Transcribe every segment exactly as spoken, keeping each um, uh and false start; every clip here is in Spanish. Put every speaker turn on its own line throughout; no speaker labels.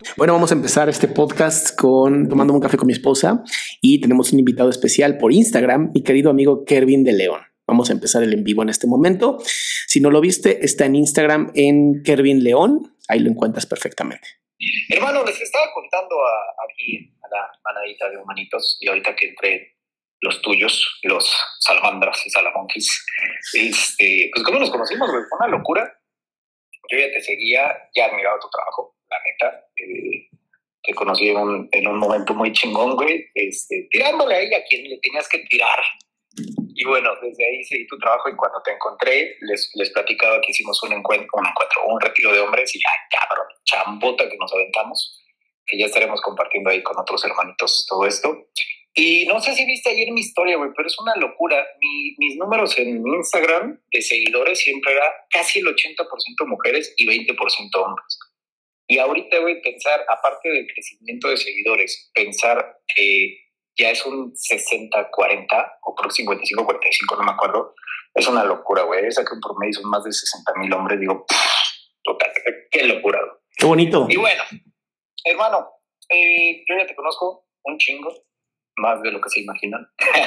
Bueno, vamos a empezar este podcast con tomando un café con mi esposa y tenemos un invitado especial por Instagram, mi querido amigo Kervin de León. Vamos a empezar el en vivo en este momento. Si no lo viste, está en Instagram en Kervin León. Ahí lo encuentras perfectamente.
Hermano, les estaba contando a, aquí a la manadita de humanitos y ahorita que entré los tuyos, los salamandras y salamonquis, este, pues cómo nos conocimos, güey, fue una locura. Yo ya te seguía, ya admiraba tu trabajo, la neta. Eh, te conocí en un, en un momento muy chingón, güey, este, tirándole ahí a quien le tenías que tirar. Y bueno, desde ahí seguí tu trabajo y cuando te encontré, les, les platicaba que hicimos un encuentro, un encuentro, un retiro de hombres y ya, cabrón, chambota que nos aventamos, que ya estaremos compartiendo ahí con otros hermanitos todo esto. Y no sé si viste ayer mi historia, güey, pero es una locura. Mi, mis números en Instagram de seguidores siempre era casi el ochenta por ciento mujeres y veinte por ciento hombres. Y ahorita, güey, pensar, aparte del crecimiento de seguidores, pensar que ya es un sesenta cuarenta o creo cincuenta y cinco cuarenta y cinco, no me acuerdo. Es una locura, güey. Esa que en promedio son más de sesenta mil hombres. Digo, pff, total, qué locura, güey.
Qué bonito.
Y bueno, hermano, eh, yo ya te conozco un chingo, más de lo que se imaginan.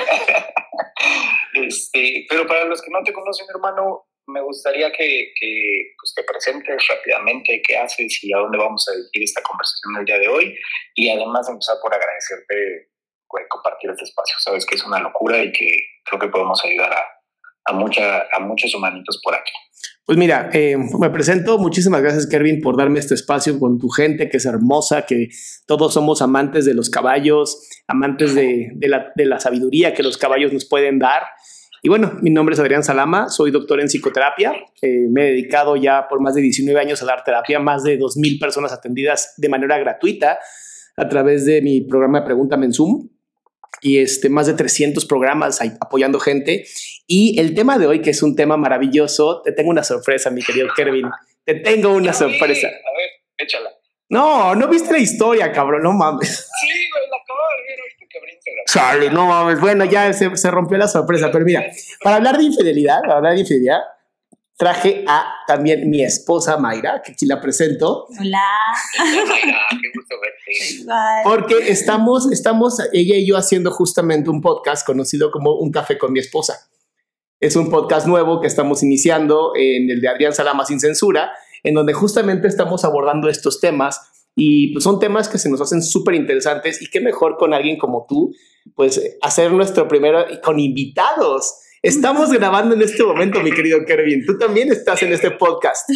este, pero para los que no te conocen, hermano, me gustaría que, que pues, te presentes rápidamente qué haces y a dónde vamos a dirigir esta conversación el día de hoy. Y además empezar por agradecerte, güey, compartir este espacio. Sabes que es una locura y que creo que podemos ayudar a, a, mucha, a muchos humanitos por aquí.
Pues mira, eh, me presento. Muchísimas gracias, Kervin, por darme este espacio con tu gente, que es hermosa, que todos somos amantes de los caballos, amantes de, de, la, de la sabiduría que los caballos nos pueden dar. Y bueno, mi nombre es Adrián Salama, soy doctor en psicoterapia. Eh, me he dedicado ya por más de diecinueve años a dar terapia, más de dos mil personas atendidas de manera gratuita a través de mi programa de Pregúntame en Zoom. Y este, más de trescientos programas ahí, apoyando gente. Y el tema de hoy, que es un tema maravilloso, te tengo una sorpresa, mi querido Kervin. Te tengo una sorpresa.
A ver, échala.
No, no viste la historia, cabrón, no mames.
Sí, güey, la acabo de ver ahorita que abrí Instagram.
Sale, no mames. Bueno, ya se, se rompió la sorpresa, pero mira, para hablar de infidelidad, para hablar de infidelidad, traje a también mi esposa Mayra, que aquí la presento.
Hola.
Mayra, qué gusto verte.
Igual.
Porque estamos, estamos ella y yo haciendo justamente un podcast conocido como Un Café con mi Esposa. Es un podcast nuevo que estamos iniciando en el de Adrián Salama Sin Censura, en donde justamente estamos abordando estos temas y pues, son temas que se nos hacen súper interesantes y qué mejor con alguien como tú, pues hacer nuestro primero con invitados. Estamos grabando en este momento, mi querido Kervin. Tú también estás en este podcast.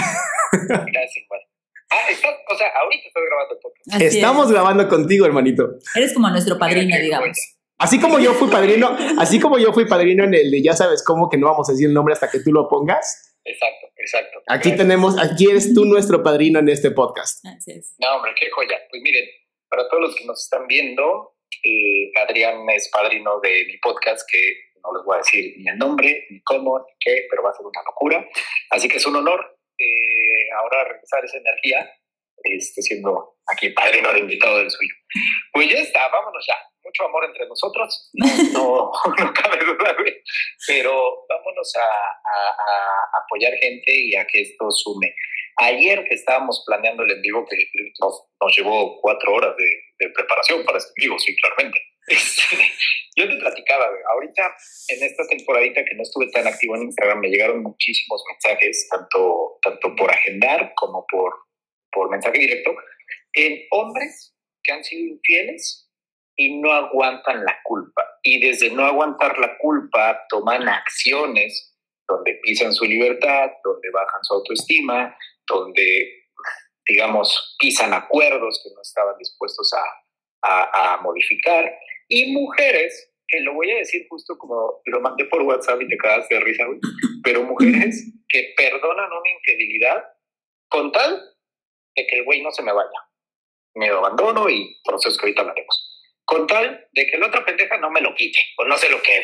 Gracias, Juan. Ah, estás, o sea, ahorita estás grabando el podcast.
Así
Estamos
es.
grabando contigo, hermanito.
Eres como nuestro padrino,
Mira qué
digamos.
joya.
Así como yo fui padrino, así como yo fui padrino en el de ya sabes cómo, que no vamos a decir el nombre hasta que tú lo pongas.
Exacto, exacto.
Aquí
Gracias.
tenemos, aquí eres tú nuestro padrino en este podcast.
Así es.
No, hombre, qué joya. Pues miren, para todos los que nos están viendo, eh, Adrián es padrino de mi podcast, que no les voy a decir ni el nombre, ni cómo, ni qué, pero va a ser una locura. Así que es un honor eh, ahora regresar esa energía, este, siendo aquí padrino de invitado del suyo. Pues ya está, vámonos ya. Mucho amor entre nosotros, no, no, no cabe duda, güey. Pero vámonos a, a, a apoyar gente y a que esto sume. Ayer que estábamos planeando el en vivo, que nos, nos llevó cuatro horas de, de preparación para este en vivo, sí, claramente. Este, yo te platicaba, güey, ahorita en esta temporadita que no estuve tan activo en Instagram, me llegaron muchísimos mensajes, tanto, tanto por agendar como por, por mensaje directo, en hombres que han sido infieles y no aguantan la culpa. Y desde no aguantar la culpa toman acciones donde pisan su libertad, donde bajan su autoestima, donde, digamos, pisan acuerdos que no estaban dispuestos a, a, a modificar. Y mujeres, que lo voy a decir justo como lo mandé por WhatsApp y te quedaste de risa, güey, pero mujeres que perdonan una infidelidad con tal de que el güey no se me vaya. Me abandono y procesos que ahorita hablaremos. Con tal de que la otra pendeja no me lo quite o no se lo quede.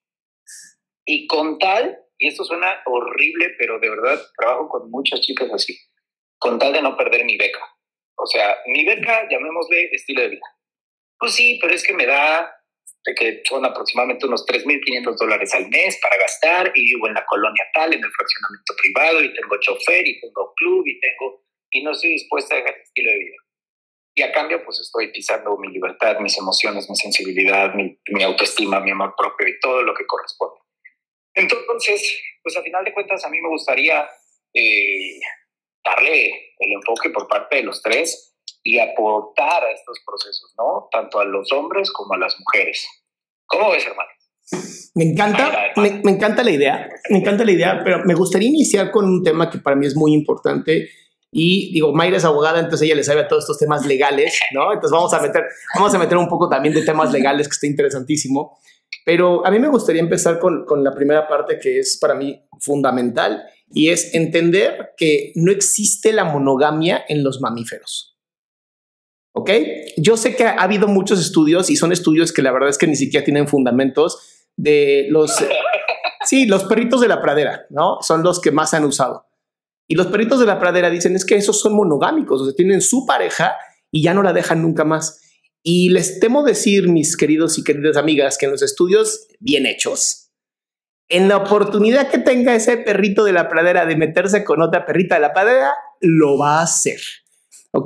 Y con tal, y esto suena horrible, pero de verdad trabajo con muchas chicas así, con tal de no perder mi beca. O sea, mi beca, llamémosle estilo de vida. Pues sí, pero es que me da, de que son aproximadamente unos tres mil quinientos dólares al mes para gastar y vivo en la colonia tal, en el fraccionamiento privado y tengo chofer y tengo club y tengo, y no estoy dispuesta a dejar este estilo de vida. y a cambio pues estoy pisando mi libertad, mis emociones, mi sensibilidad, mi, mi autoestima, mi amor propio y todo lo que corresponde. Entonces, pues a final de cuentas a mí me gustaría eh, darle el enfoque por parte de los tres y aportar a estos procesos, ¿no? Tanto a los hombres como a las mujeres. ¿Cómo ves, hermano?
Me encanta, me, me encanta la idea, me encanta la idea, pero me gustaría iniciar con un tema que para mí es muy importante. Y digo, Mayra es abogada, entonces ella le sabe a todos estos temas legales, ¿no? Entonces vamos a meter, vamos a meter un poco también de temas legales, que está interesantísimo. Pero a mí me gustaría empezar con, con la primera parte que es para mí fundamental, y es entender que no existe la monogamia en los mamíferos. ¿Ok? Yo sé que ha habido muchos estudios, y son estudios que la verdad es que ni siquiera tienen fundamentos, de los, sí, los perritos de la pradera, ¿no? Son los que más se han usado. Y los perritos de la pradera dicen es que esos son monogámicos, o sea, tienen su pareja y ya no la dejan nunca más. Y les temo decir, mis queridos y queridas amigas, que en los estudios bien hechos, en la oportunidad que tenga ese perrito de la pradera de meterse con otra perrita de la pradera, lo va a hacer. ¿Ok?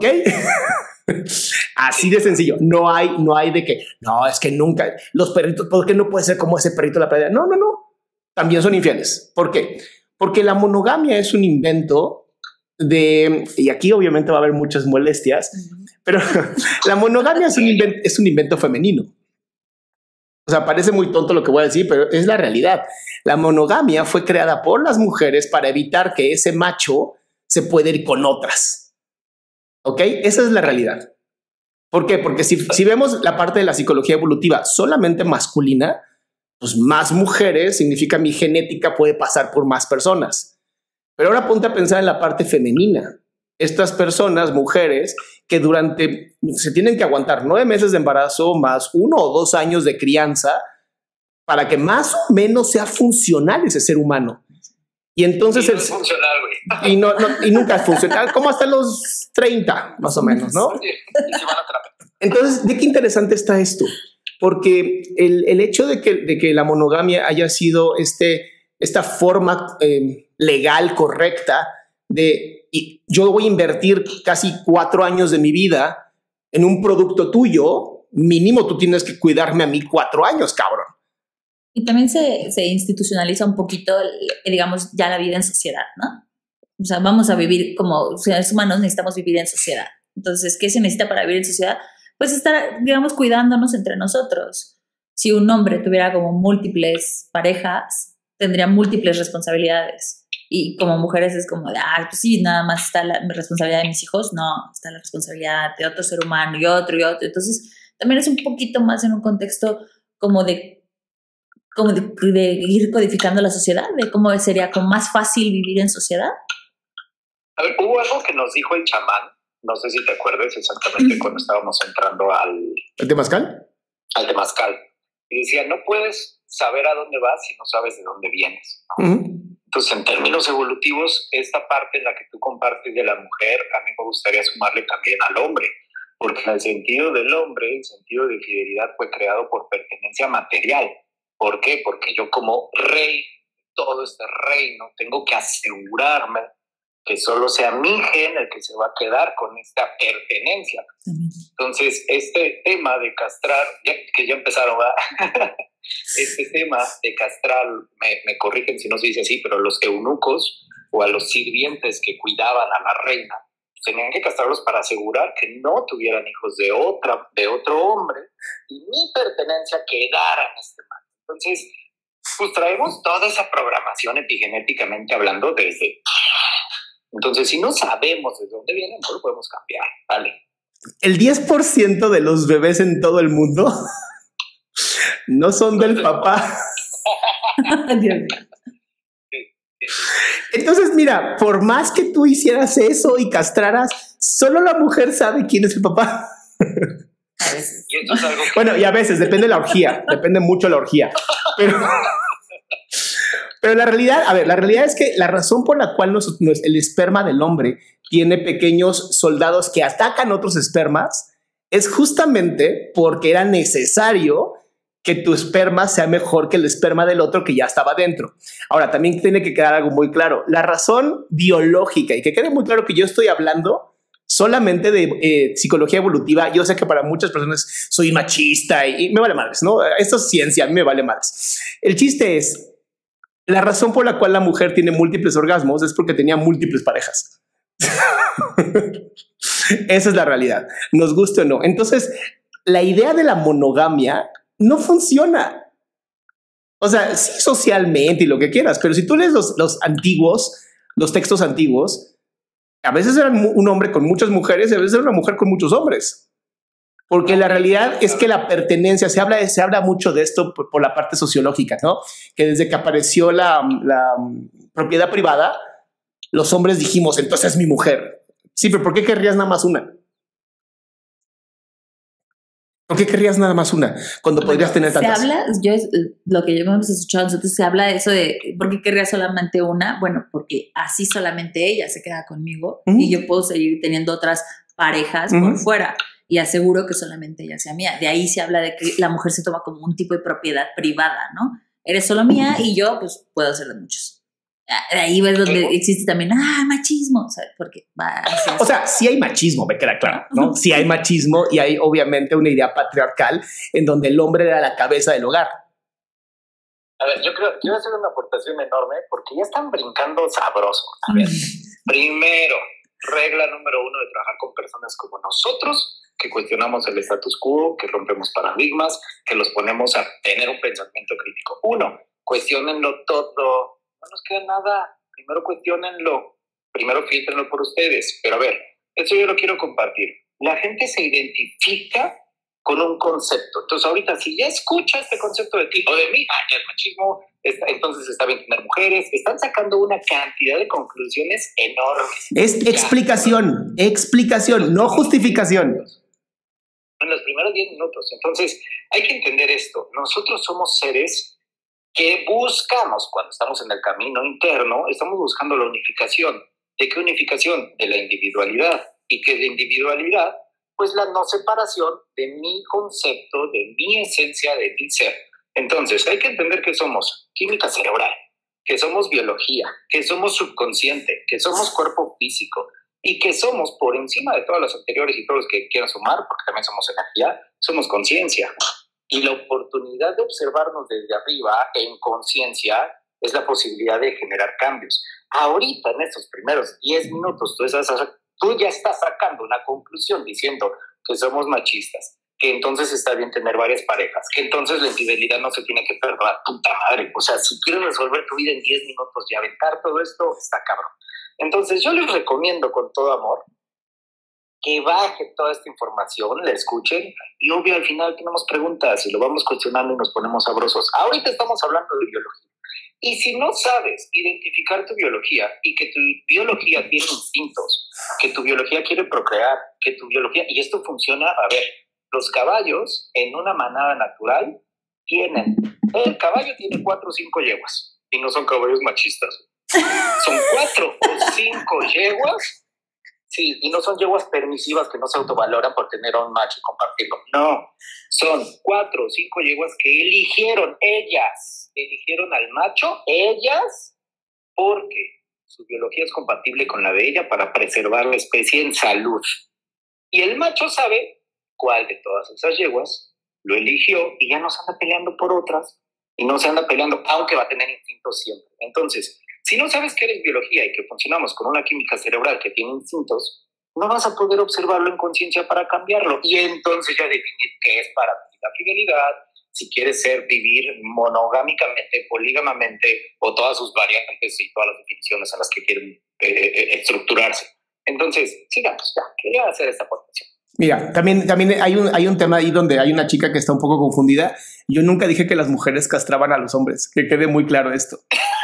Así de sencillo. No hay, no hay de que, no, es que nunca, los perritos, ¿por qué no puede ser como ese perrito de la pradera? No, no, no. También son infieles. ¿Por qué? Porque la monogamia es un invento de, y aquí obviamente va a haber muchas molestias, pero la monogamia es un invento, es un invento femenino. O sea, parece muy tonto lo que voy a decir, pero es la realidad. La monogamia fue creada por las mujeres para evitar que ese macho se pueda ir con otras. ¿Ok? Esa es la realidad. ¿Por qué? Porque si, si vemos la parte de la psicología evolutiva solamente masculina, pues más mujeres significa mi genética puede pasar por más personas. Pero ahora ponte a pensar en la parte femenina. Estas personas, mujeres, que durante, se tienen que aguantar nueve meses de embarazo más uno o dos años de crianza para que más o menos sea funcional ese ser humano. Y entonces...
Y no
el,
es funcional, güey.
Y, no, no, y nunca es funcional, como hasta los treinta, más o menos, ¿no?
Sí, y se van a atrapar.
Entonces, ¿de qué interesante está esto? Porque el, el hecho de que, de que la monogamia haya sido este, esta forma eh, legal correcta de y yo voy a invertir casi cuatro años de mi vida en un producto tuyo, mínimo tú tienes que cuidarme a mí cuatro años, cabrón.
Y también se, se institucionaliza un poquito, digamos, ya la vida en sociedad, ¿no? O sea, vamos a vivir como seres humanos, necesitamos vivir en sociedad. Entonces, ¿qué se necesita para vivir en sociedad? Pues estar, digamos, cuidándonos entre nosotros. Si un hombre tuviera como múltiples parejas, tendría múltiples responsabilidades. Y como mujeres es como de, ah, pues sí, nada más está la responsabilidad de mis hijos. No, está la responsabilidad de otro ser humano y otro y otro. Entonces, también es un poquito más en un contexto como de, como de, de ir codificando la sociedad, de cómo sería como más fácil vivir en sociedad.
A ver, hubo algo que nos dijo el chamán, no sé si te acuerdas exactamente cuando estábamos entrando al...
¿El temazcal?
Al temazcal. Y decía, no puedes saber a dónde vas si no sabes de dónde vienes, ¿no? Uh-huh. Entonces, en términos evolutivos, esta parte en la que tú compartes de la mujer, a mí me gustaría sumarle también al hombre, porque en el sentido del hombre, el sentido de fidelidad fue creado por pertenencia material. ¿Por qué? Porque yo como rey de todo este reino tengo que asegurarme que solo sea mi gen el que se va a quedar con esta pertenencia. Entonces, este tema de castrar, ya, que ya empezaron, ¿verdad? Este tema de castrar, me, me corrigen si no se dice así, pero los eunucos o a los sirvientes que cuidaban a la reina, tenían que castrarlos para asegurar que no tuvieran hijos de, otra, de otro hombre y mi pertenencia quedara en este man. Entonces, pues traemos toda esa programación epigenéticamente hablando desde... Entonces, si no sabemos de dónde vienen, no lo podemos cambiar, ¿vale?
El diez por ciento de los bebés en todo el mundo no son del papá. Entonces, mira, por más que tú hicieras eso y castraras, solo la mujer sabe quién es el papá.
Y eso es algo que...
Bueno, y a veces, depende de la orgía, depende mucho de la orgía. Pero... Pero la realidad, a ver, la realidad es que la razón por la cual nos, nos, el esperma del hombre tiene pequeños soldados que atacan otros espermas es justamente porque era necesario que tu esperma sea mejor que el esperma del otro que ya estaba dentro. Ahora, también tiene que quedar algo muy claro. La razón biológica, y que quede muy claro que yo estoy hablando solamente de eh, psicología evolutiva. Yo sé que para muchas personas soy machista y, y me vale madres, ¿no? Esto es ciencia, a mí me vale madres. El chiste es, la razón por la cual la mujer tiene múltiples orgasmos es porque tenía múltiples parejas. Esa es la realidad, nos guste o no. Entonces, la idea de la monogamia no funciona. O sea, sí socialmente y lo que quieras, pero si tú lees los, los antiguos, los textos antiguos, a veces era un hombre con muchas mujeres y a veces era una mujer con muchos hombres. Porque la realidad es que la pertenencia, se habla, se habla mucho de esto por, por la parte sociológica, ¿no? Que desde que apareció la, la propiedad privada, los hombres dijimos, entonces es mi mujer. Sí, pero ¿por qué querrías nada más una? ¿Por qué querrías nada más una cuando bueno, podrías tener tantas?
Se habla, yo lo que yo hemos escuchado nosotros, se habla de eso de ¿por qué querrías solamente una? Bueno, porque así solamente ella se queda conmigo uh-huh. y yo puedo seguir teniendo otras parejas uh-huh. por fuera y aseguro que solamente ella sea mía. De ahí se habla de que la mujer se toma como un tipo de propiedad privada, ¿no? Eres solo mía y yo pues puedo ser de muchos. De ahí es donde existe también, ah, machismo, o sea, porque va así, así.
O sea, sí hay machismo, me queda claro, ¿no? Sí hay machismo y hay obviamente una idea patriarcal en donde el hombre era la cabeza del hogar.
A ver, yo creo que quiero hacer una aportación enorme porque ya están brincando sabroso. A ver, primero, regla número uno de trabajar con personas como nosotros, que cuestionamos el status quo, que rompemos paradigmas, que los ponemos a tener un pensamiento crítico. Uno, cuestionenlo todo. No nos queda nada. Primero cuestionenlo. Primero filtrenlo por ustedes. Pero a ver, eso yo lo quiero compartir. La gente se identifica con un concepto. Entonces ahorita, si ya escucha este concepto de ti o de mí, ah, ya es machismo, está, entonces está bien tener mujeres, están sacando una cantidad de conclusiones enormes.
Es explicación, explicación, no justificación.
En los primeros diez minutos. Entonces, hay que entender esto. Nosotros somos seres que buscamos, cuando estamos en el camino interno, estamos buscando la unificación. ¿De qué unificación? De la individualidad. ¿Y qué de individualidad? Pues la no separación de mi concepto, de mi esencia, de mi ser. Entonces, hay que entender que somos química cerebral, que somos biología, que somos subconsciente, que somos cuerpo físico y que somos, por encima de todas las anteriores y todos los que quieran sumar, porque también somos energía, somos conciencia. Y la oportunidad de observarnos desde arriba en conciencia es la posibilidad de generar cambios. Ahorita, en estos primeros diez minutos, tú, estás, tú ya estás sacando una conclusión diciendo que somos machistas, que entonces está bien tener varias parejas, que entonces la infidelidad no se tiene que perdonar. Puta madre, o sea, si quieres resolver tu vida en diez minutos y aventar todo esto, está cabrón. Entonces yo les recomiendo con todo amor que baje toda esta información, la escuchen y obvio al final tenemos preguntas y lo vamos cuestionando y nos ponemos sabrosos. Ahorita estamos hablando de biología y si no sabes identificar tu biología y que tu biología tiene instintos, que tu biología quiere procrear, que tu biología, y esto funciona, a ver, los caballos en una manada natural tienen, el caballo tiene cuatro o cinco yeguas y no son caballos machistas, son cuatro o cinco yeguas. Sí, y no son yeguas permisivas que no se autovaloran por tener a un macho y compartirlo. No, son cuatro o cinco yeguas que eligieron ellas, eligieron al macho, ellas, porque su biología es compatible con la de ella para preservar la especie en salud. Y el macho sabe cuál de todas esas yeguas lo eligió y ya no se anda peleando por otras y no se anda peleando, aunque va a tener instintos siempre. Entonces, si no sabes que eres biología y que funcionamos con una química cerebral que tiene instintos, no vas a poder observarlo en conciencia para cambiarlo. Y entonces ya definir qué es para ti la fidelidad, si quieres ser, vivir monogámicamente, polígamamente, o todas sus variantes y todas las definiciones en las que quieren eh, eh, estructurarse. Entonces, sigamos, ya, quería hacer esta aportación.
Mira, también, también hay, un, hay un tema ahí donde hay una chica que está un poco confundida. Yo nunca dije que las mujeres castraban a los hombres, que quede muy claro esto.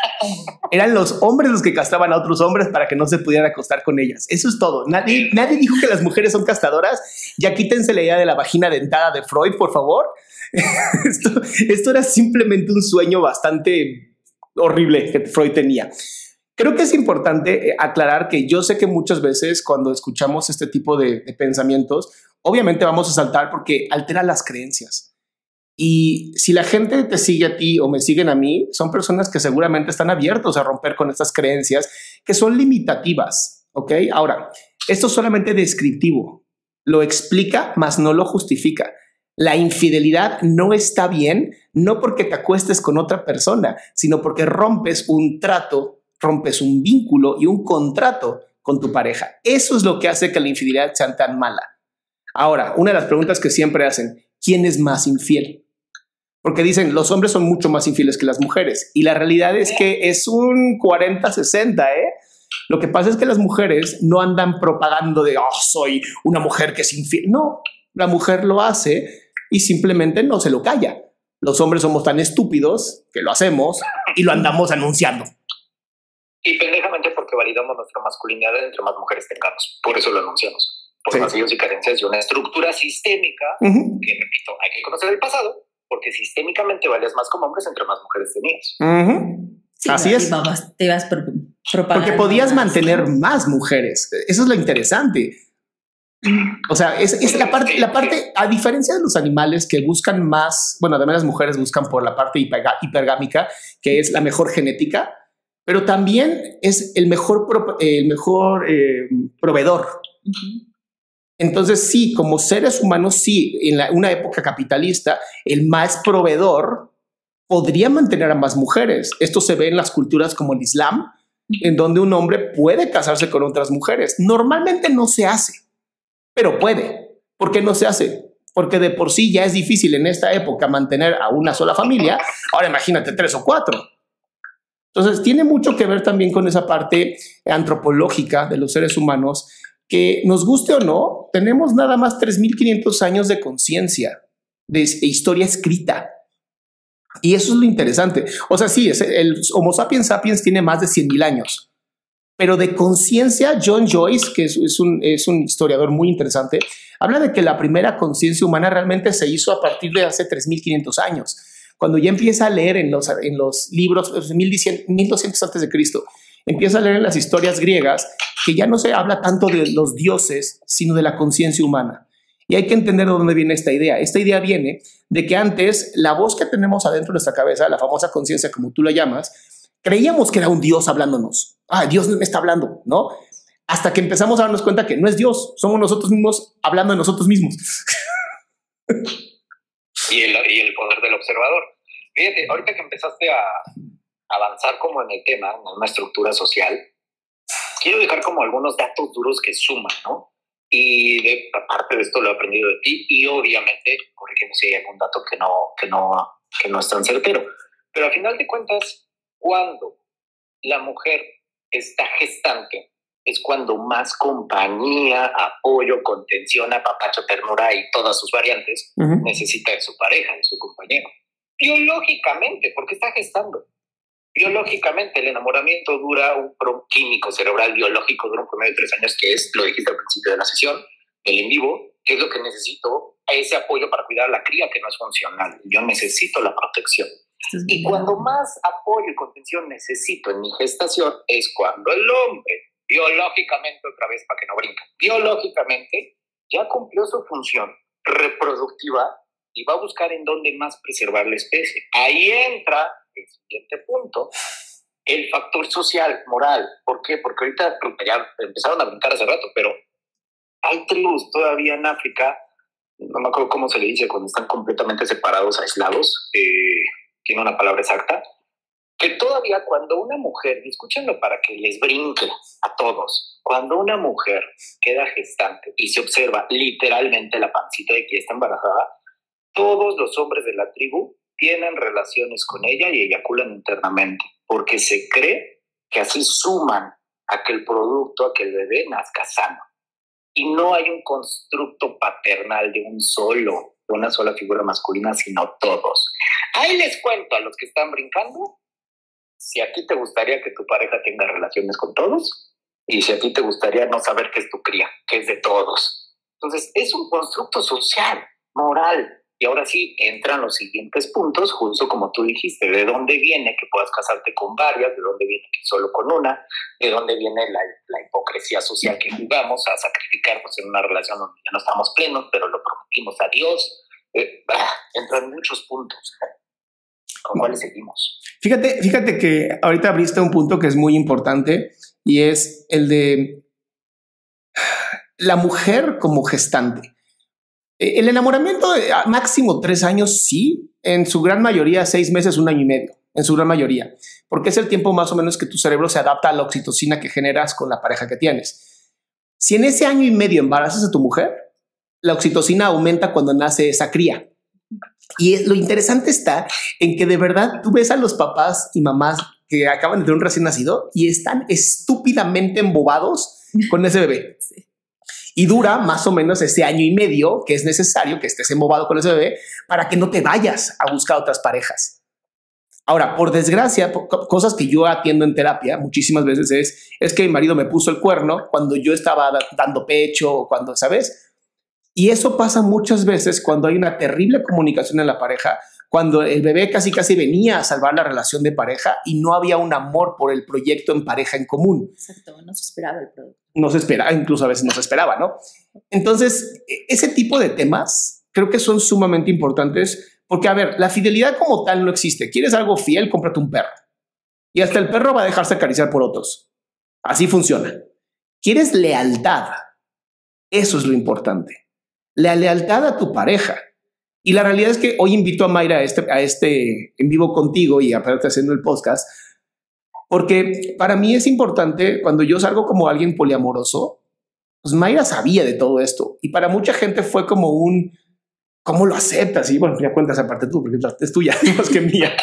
Eran los hombres los que castraban a otros hombres para que no se pudieran acostar con ellas. Eso es todo. Nadie, nadie dijo que las mujeres son castradoras. Ya quítense la idea de la vagina dentada de Freud, por favor. esto, esto era simplemente un sueño bastante horrible que Freud tenía. Creo que es importante aclarar que yo sé que muchas veces cuando escuchamos este tipo de, de pensamientos, obviamente vamos a saltar porque altera las creencias. Y si la gente te sigue a ti o me siguen a mí, son personas que seguramente están abiertos a romper con estas creencias que son limitativas, ¿ok? Ahora, Esto es solamente descriptivo. Lo explica, mas no lo justifica. La infidelidad no está bien, no porque te acuestes con otra persona, sino porque rompes un trato, rompes un vínculo y un contrato con tu pareja. Eso es lo que hace que la infidelidad sea tan mala. Ahora, una de las preguntas que siempre hacen, ¿quién es más infiel? Porque dicen, los hombres son mucho más infieles que las mujeres. Y la realidad es que es un cuarenta sesenta, ¿eh? Lo que pasa es que las mujeres no andan propagando de, oh, soy una mujer que es infiel. No, la mujer lo hace y simplemente no se lo calla. Los hombres somos tan estúpidos que lo hacemos y lo andamos anunciando.
Y pendejamente porque validamos nuestra masculinidad entre más mujeres tengamos. Por eso lo anunciamos. Por
Sí.
vacíos y carencias de una estructura sistémica,
Uh-huh.
que repito, hay que conocer el pasado, porque sistémicamente valías más como hombres entre más mujeres tenías.
Uh-huh.
Sí,
Así
no,
es.
y vamos, te ibas pro- propagando.
Porque podías
más,
mantener
¿no?
más mujeres. Eso es lo interesante. O sea, es, es la parte, la parte, a diferencia de los animales que buscan más, bueno, además las mujeres buscan por la parte hiperga- hipergámica, que es la mejor genética, pero también es el mejor, pro- el mejor eh, proveedor.
Ujú.
Entonces, sí, como seres humanos, sí, en la, una época capitalista, el más proveedor podría mantener a más mujeres. Esto se ve en las culturas como el Islam, en donde un hombre puede casarse con otras mujeres. Normalmente no se hace, pero puede. ¿Por qué no se hace? Porque de por sí ya es difícil en esta época mantener a una sola familia. Ahora imagínate tres o cuatro. Entonces, tiene mucho que ver también con esa parte antropológica de los seres humanos, que nos guste o no, tenemos nada más tres mil quinientos años de conciencia, de, de historia escrita. Y eso es lo interesante. O sea, sí, es, el Homo sapiens sapiens tiene más de cien mil años, pero de conciencia, John Joyce, que es, es, un, es un historiador muy interesante, habla de que la primera conciencia humana realmente se hizo a partir de hace tres mil quinientos años. Cuando ya empieza a leer en los, en los libros mil doscientos antes de Cristo, empieza a leer en las historias griegas que ya no se habla tanto de los dioses, sino de la conciencia humana. Y hay que entender de dónde viene esta idea. Esta idea viene de que antes la voz que tenemos adentro de nuestra cabeza, la famosa conciencia como tú la llamas, creíamos que era un Dios hablándonos. Ah, Dios me está hablando, ¿no? Hasta que empezamos a darnos cuenta que no es Dios, somos nosotros mismos hablando de nosotros mismos.
Y el, y el poder del observador. Fíjate, ahorita que empezaste a avanzar como en el tema, en una estructura social, quiero dejar como algunos datos duros que suman, ¿no? Y de aparte de esto lo he aprendido de ti y obviamente, corrígeme si hay algún dato que no, que no, que no es tan certero. Pero al final de cuentas, cuando la mujer está gestante, es cuando más compañía, apoyo, contención, apapacho, ternura y todas sus variantes
Uh-huh.
necesita de su pareja, de su compañero. Biológicamente, porque está gestando. Biológicamente, el enamoramiento dura un pro químico cerebral biológico, dura un promedio de tres años, que es, lo dijiste al principio de la sesión, el en vivo, que es lo que necesito, ese apoyo para cuidar a la cría que no es funcional. Yo necesito la protección. Y cuando más apoyo y contención necesito en mi gestación es cuando el hombre, biológicamente, otra vez para que no brinque, biológicamente ya cumplió su función reproductiva y va a buscar en dónde más preservar la especie. Ahí entra el siguiente punto, el factor social, moral. ¿Por qué? Porque ahorita ya empezaron a brincar hace rato, pero hay tribus todavía en África, no me acuerdo cómo se le dice cuando están completamente separados, aislados, eh, tiene una palabra exacta, que todavía cuando una mujer, y escúchenlo para que les brinque a todos, cuando una mujer queda gestante y se observa literalmente la pancita de que está embarazada, todos los hombres de la tribu tienen relaciones con ella y eyaculan internamente, porque se cree que así suman a que el producto, a que el bebé nazca sano. Y no hay un constructo paternal de un solo, de una sola figura masculina, sino todos. Ahí les cuento a los que están brincando, si a ti te gustaría que tu pareja tenga relaciones con todos, y si a ti te gustaría no saber qué es tu cría, que es de todos. Entonces, es un constructo social, moral. Y ahora sí, entran los siguientes puntos, justo como tú dijiste, de dónde viene que puedas casarte con varias, de dónde viene que solo con una, de dónde viene la, la hipocresía social que jugamos a sacrificarnos en una relación donde ya no estamos plenos, pero lo prometimos a Dios. Eh, bah, entran muchos puntos. ¿Con cuáles seguimos?
Fíjate, fíjate que ahorita abriste un punto que es muy importante y es el de La mujer como gestante. El enamoramiento de máximo tres años, sí. En su gran mayoría, seis meses, un año y medio. En su gran mayoría. Porque es el tiempo más o menos que tu cerebro se adapta a la oxitocina que generas con la pareja que tienes. Si en ese año y medio embarazas a tu mujer, la oxitocina aumenta cuando nace esa cría. Y lo interesante está en que de verdad tú ves a los papás y mamás que acaban de tener un recién nacido y están estúpidamente embobados con ese bebé. Sí. Y dura más o menos ese año y medio que es necesario que estés embobado con ese bebé para que no te vayas a buscar otras parejas. Ahora, por desgracia, cosas que yo atiendo en terapia muchísimas veces es, es que mi marido me puso el cuerno cuando yo estaba dando pecho o cuando, ¿sabes? Y eso pasa muchas veces cuando hay una terrible comunicación en la pareja, cuando el bebé casi casi venía a salvar la relación de pareja y no había un amor por el proyecto en pareja en común.
Exacto, no se esperaba el producto.
No se esperaba, incluso a veces no se esperaba, ¿no? Entonces, ese tipo de temas creo que son sumamente importantes porque, a ver, la fidelidad como tal no existe. ¿Quieres algo fiel? Cómprate un perro. Y hasta el perro va a dejarse acariciar por otros. Así funciona. ¿Quieres lealtad? Eso es lo importante. La lealtad a tu pareja. Y la realidad es que hoy invito a Mayra a este, a este en vivo contigo y aparte haciendo el podcast, porque para mí es importante cuando yo salgo como alguien poliamoroso, pues Mayra sabía de todo esto y para mucha gente fue como un, ¿cómo lo aceptas? Y bueno, ya cuentas aparte tú, porque es tuya, más que mía.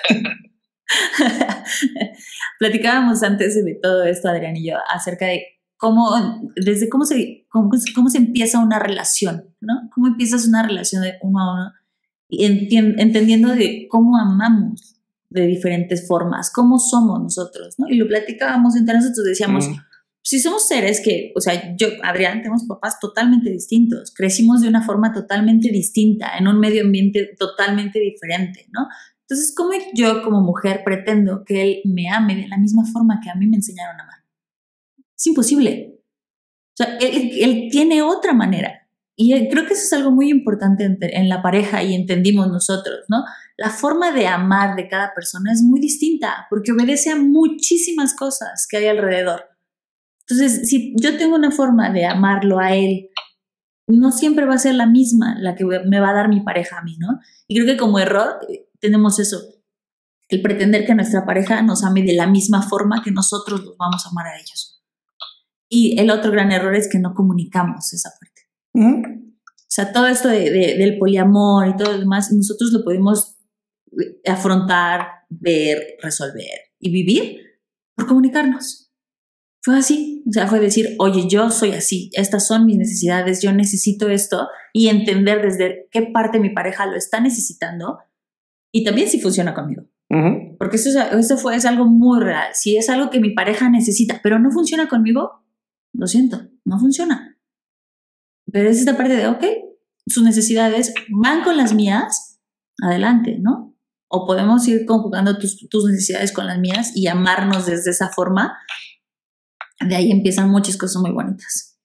Platicábamos antes de todo esto, Adrián y yo, acerca de cómo, desde cómo se, cómo, cómo se empieza una relación, ¿no? Cómo empiezas una relación de uno a uno, y enti- entendiendo de cómo amamos de diferentes formas, cómo somos nosotros, ¿no? Y lo platicábamos entre nosotros, decíamos, mm. si somos seres que, o sea, yo, Adrián, tenemos papás totalmente distintos, crecimos de una forma totalmente distinta, en un medio ambiente totalmente diferente, ¿no? Entonces, ¿cómo yo como mujer pretendo que él me ame de la misma forma que a mí me enseñaron a amar? Es imposible. O sea, él, él tiene otra manera. Y creo que eso es algo muy importante en, en la pareja y entendimos nosotros, ¿no? La forma de amar de cada persona es muy distinta porque obedece a muchísimas cosas que hay alrededor. Entonces, si yo tengo una forma de amarlo a él, no siempre va a ser la misma la que me va a dar mi pareja a mí, ¿no? Y creo que como error tenemos eso, el pretender que nuestra pareja nos ame de la misma forma que nosotros los vamos a amar a ellos. Y el otro gran error es que no comunicamos esa parte. Uh-huh. O sea, todo esto de, de, del poliamor y todo lo demás, nosotros lo podemos afrontar, ver, resolver y vivir por comunicarnos. Fue así, o sea, fue decir, oye, yo soy así, estas son mis necesidades, yo necesito esto, y entender desde qué parte mi pareja lo está necesitando y también si funciona conmigo. Uh-huh. Porque eso, eso fue, es algo muy real. Si es algo que mi pareja necesita, pero no funciona conmigo, lo siento, no funciona. Pero es esta parte de, ok, sus necesidades van con las mías, adelante, ¿no? O podemos ir conjugando tus, tus necesidades con las mías y amarnos desde esa forma. De ahí empiezan muchas cosas muy bonitas.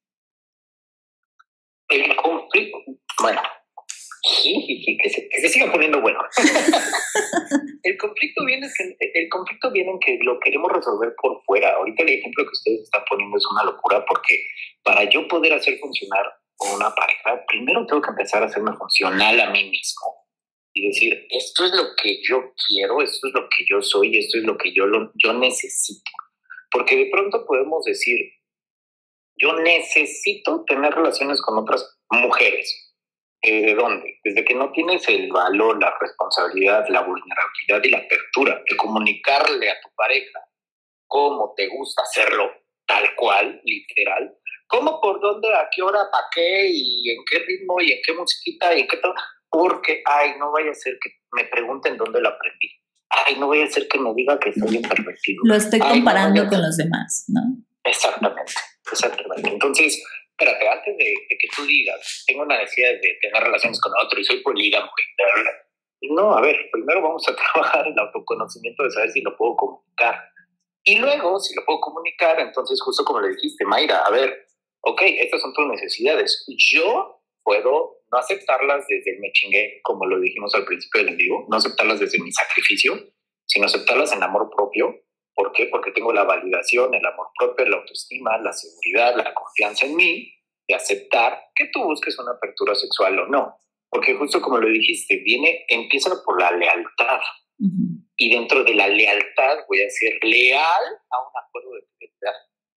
El conflicto, bueno, que se, que se siga poniendo bueno. el conflicto viene es que el conflicto viene en que lo queremos resolver por fuera. Ahorita el ejemplo que ustedes están poniendo es una locura porque para yo poder hacer funcionar una pareja, primero tengo que empezar a hacerme funcional a mí mismo y decir, esto es lo que yo quiero, esto es lo que yo soy, esto es lo que yo, lo, yo necesito. Porque de pronto podemos decir, yo necesito tener relaciones con otras mujeres. ¿De dónde? Desde que no tienes el valor, la responsabilidad, la vulnerabilidad y la apertura de comunicarle a tu pareja cómo te gusta hacerlo, tal cual, literal. ¿Cómo, por dónde, a qué hora, para qué, y en qué ritmo, y en qué musiquita, y en qué todo? Porque, ay, no vaya a ser que me pregunten dónde lo aprendí. Ay, no vaya a ser que me diga que soy bien pervertido.
Lo estoy comparando ay, no con los demás, ¿no?
Exactamente, exactamente. Entonces, espérate, antes de, de que tú digas, tengo una necesidad de tener relaciones con otro y soy polígamo, no, a ver, primero vamos a trabajar en el autoconocimiento de saber si lo puedo comunicar. Y luego, si lo puedo comunicar, entonces justo como le dijiste, Mayra, a ver, ok, estas son tus necesidades. Yo puedo no aceptarlas desde el me chingué, como lo dijimos al principio del en vivo, no aceptarlas desde mi sacrificio, sino aceptarlas en amor propio ¿Por qué? Porque tengo la validación, el amor propio, la autoestima, la seguridad, la confianza en mí y aceptar que tú busques una apertura sexual o no. Porque justo como lo dijiste, viene, empieza por la lealtad. Uh-huh. Y dentro de la lealtad voy a ser leal a un acuerdo de fidelidad.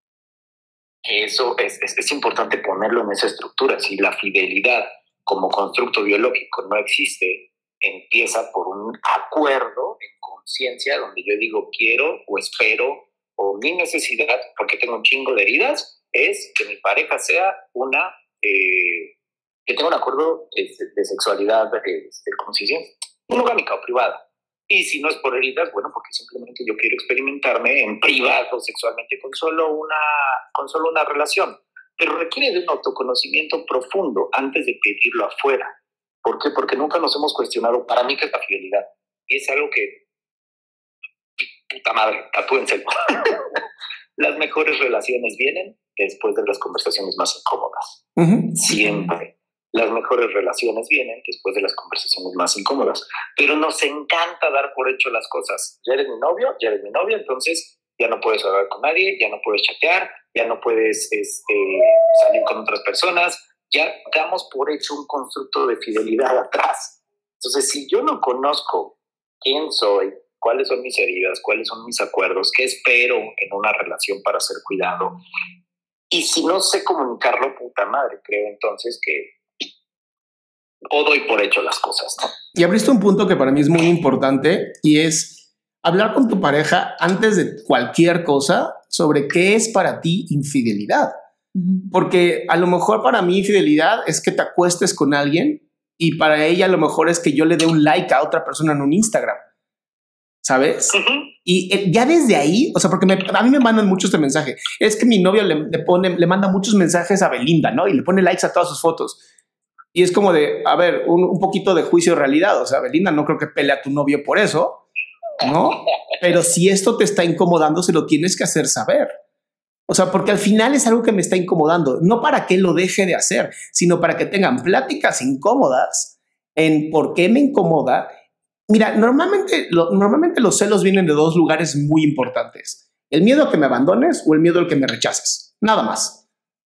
Eso es, es, es importante ponerlo en esa estructura. Si la fidelidad como constructo biológico no existe, empieza por un acuerdo en conciencia donde yo digo quiero o espero o mi necesidad, porque tengo un chingo de heridas, es que mi pareja sea una, eh, que tenga un acuerdo de, de sexualidad, de, ¿cómo se dice? Monogámica o privada. Y si no es por heridas, bueno, porque simplemente yo quiero experimentarme en privado sexualmente con solo una, con solo una relación. Pero requiere de un autoconocimiento profundo antes de pedirlo afuera. ¿Por qué? Porque nunca nos hemos cuestionado, para mí, qué es la fidelidad. Y es algo que, puta madre, tatúenselo. Las mejores relaciones vienen después de las conversaciones más incómodas. Uh-huh. Siempre. Las mejores relaciones vienen después de las conversaciones más incómodas. Pero nos encanta dar por hecho las cosas. Ya eres mi novio, ya eres mi novia, entonces ya no puedes hablar con nadie, ya no puedes chatear, ya no puedes este, salir con otras personas. Ya damos por hecho un constructo de fidelidad atrás. Entonces, si yo no conozco quién soy, cuáles son mis heridas, cuáles son mis acuerdos, qué espero en una relación para ser cuidado, y si no sé comunicarlo, puta madre, creo entonces que o doy por hecho las cosas, ¿no?
Y abriste un punto que para mí es muy importante y es hablar con tu pareja antes de cualquier cosa sobre qué es para ti infidelidad. Porque a lo mejor para mí infidelidad es que te acuestes con alguien y para ella a lo mejor es que yo le dé un like a otra persona en un Instagram, ¿sabes? Uh-huh. Y ya desde ahí, o sea, porque me, a mí me mandan muchos de mensaje. Es que mi novia le, le pone, le manda muchos mensajes a Belinda, ¿no? Y le pone likes a todas sus fotos. Y es como de, a ver, un, un poquito de juicio de realidad. O sea, Belinda, no creo que pelee a tu novio por eso, ¿no? Pero si esto te está incomodando, se lo tienes que hacer saber. O sea, porque al final es algo que me está incomodando, no para que lo deje de hacer, sino para que tengan pláticas incómodas en por qué me incomoda. Mira, normalmente, lo, normalmente los celos vienen de dos lugares muy importantes. El miedo a que me abandones o el miedo al que me rechaces. Nada más.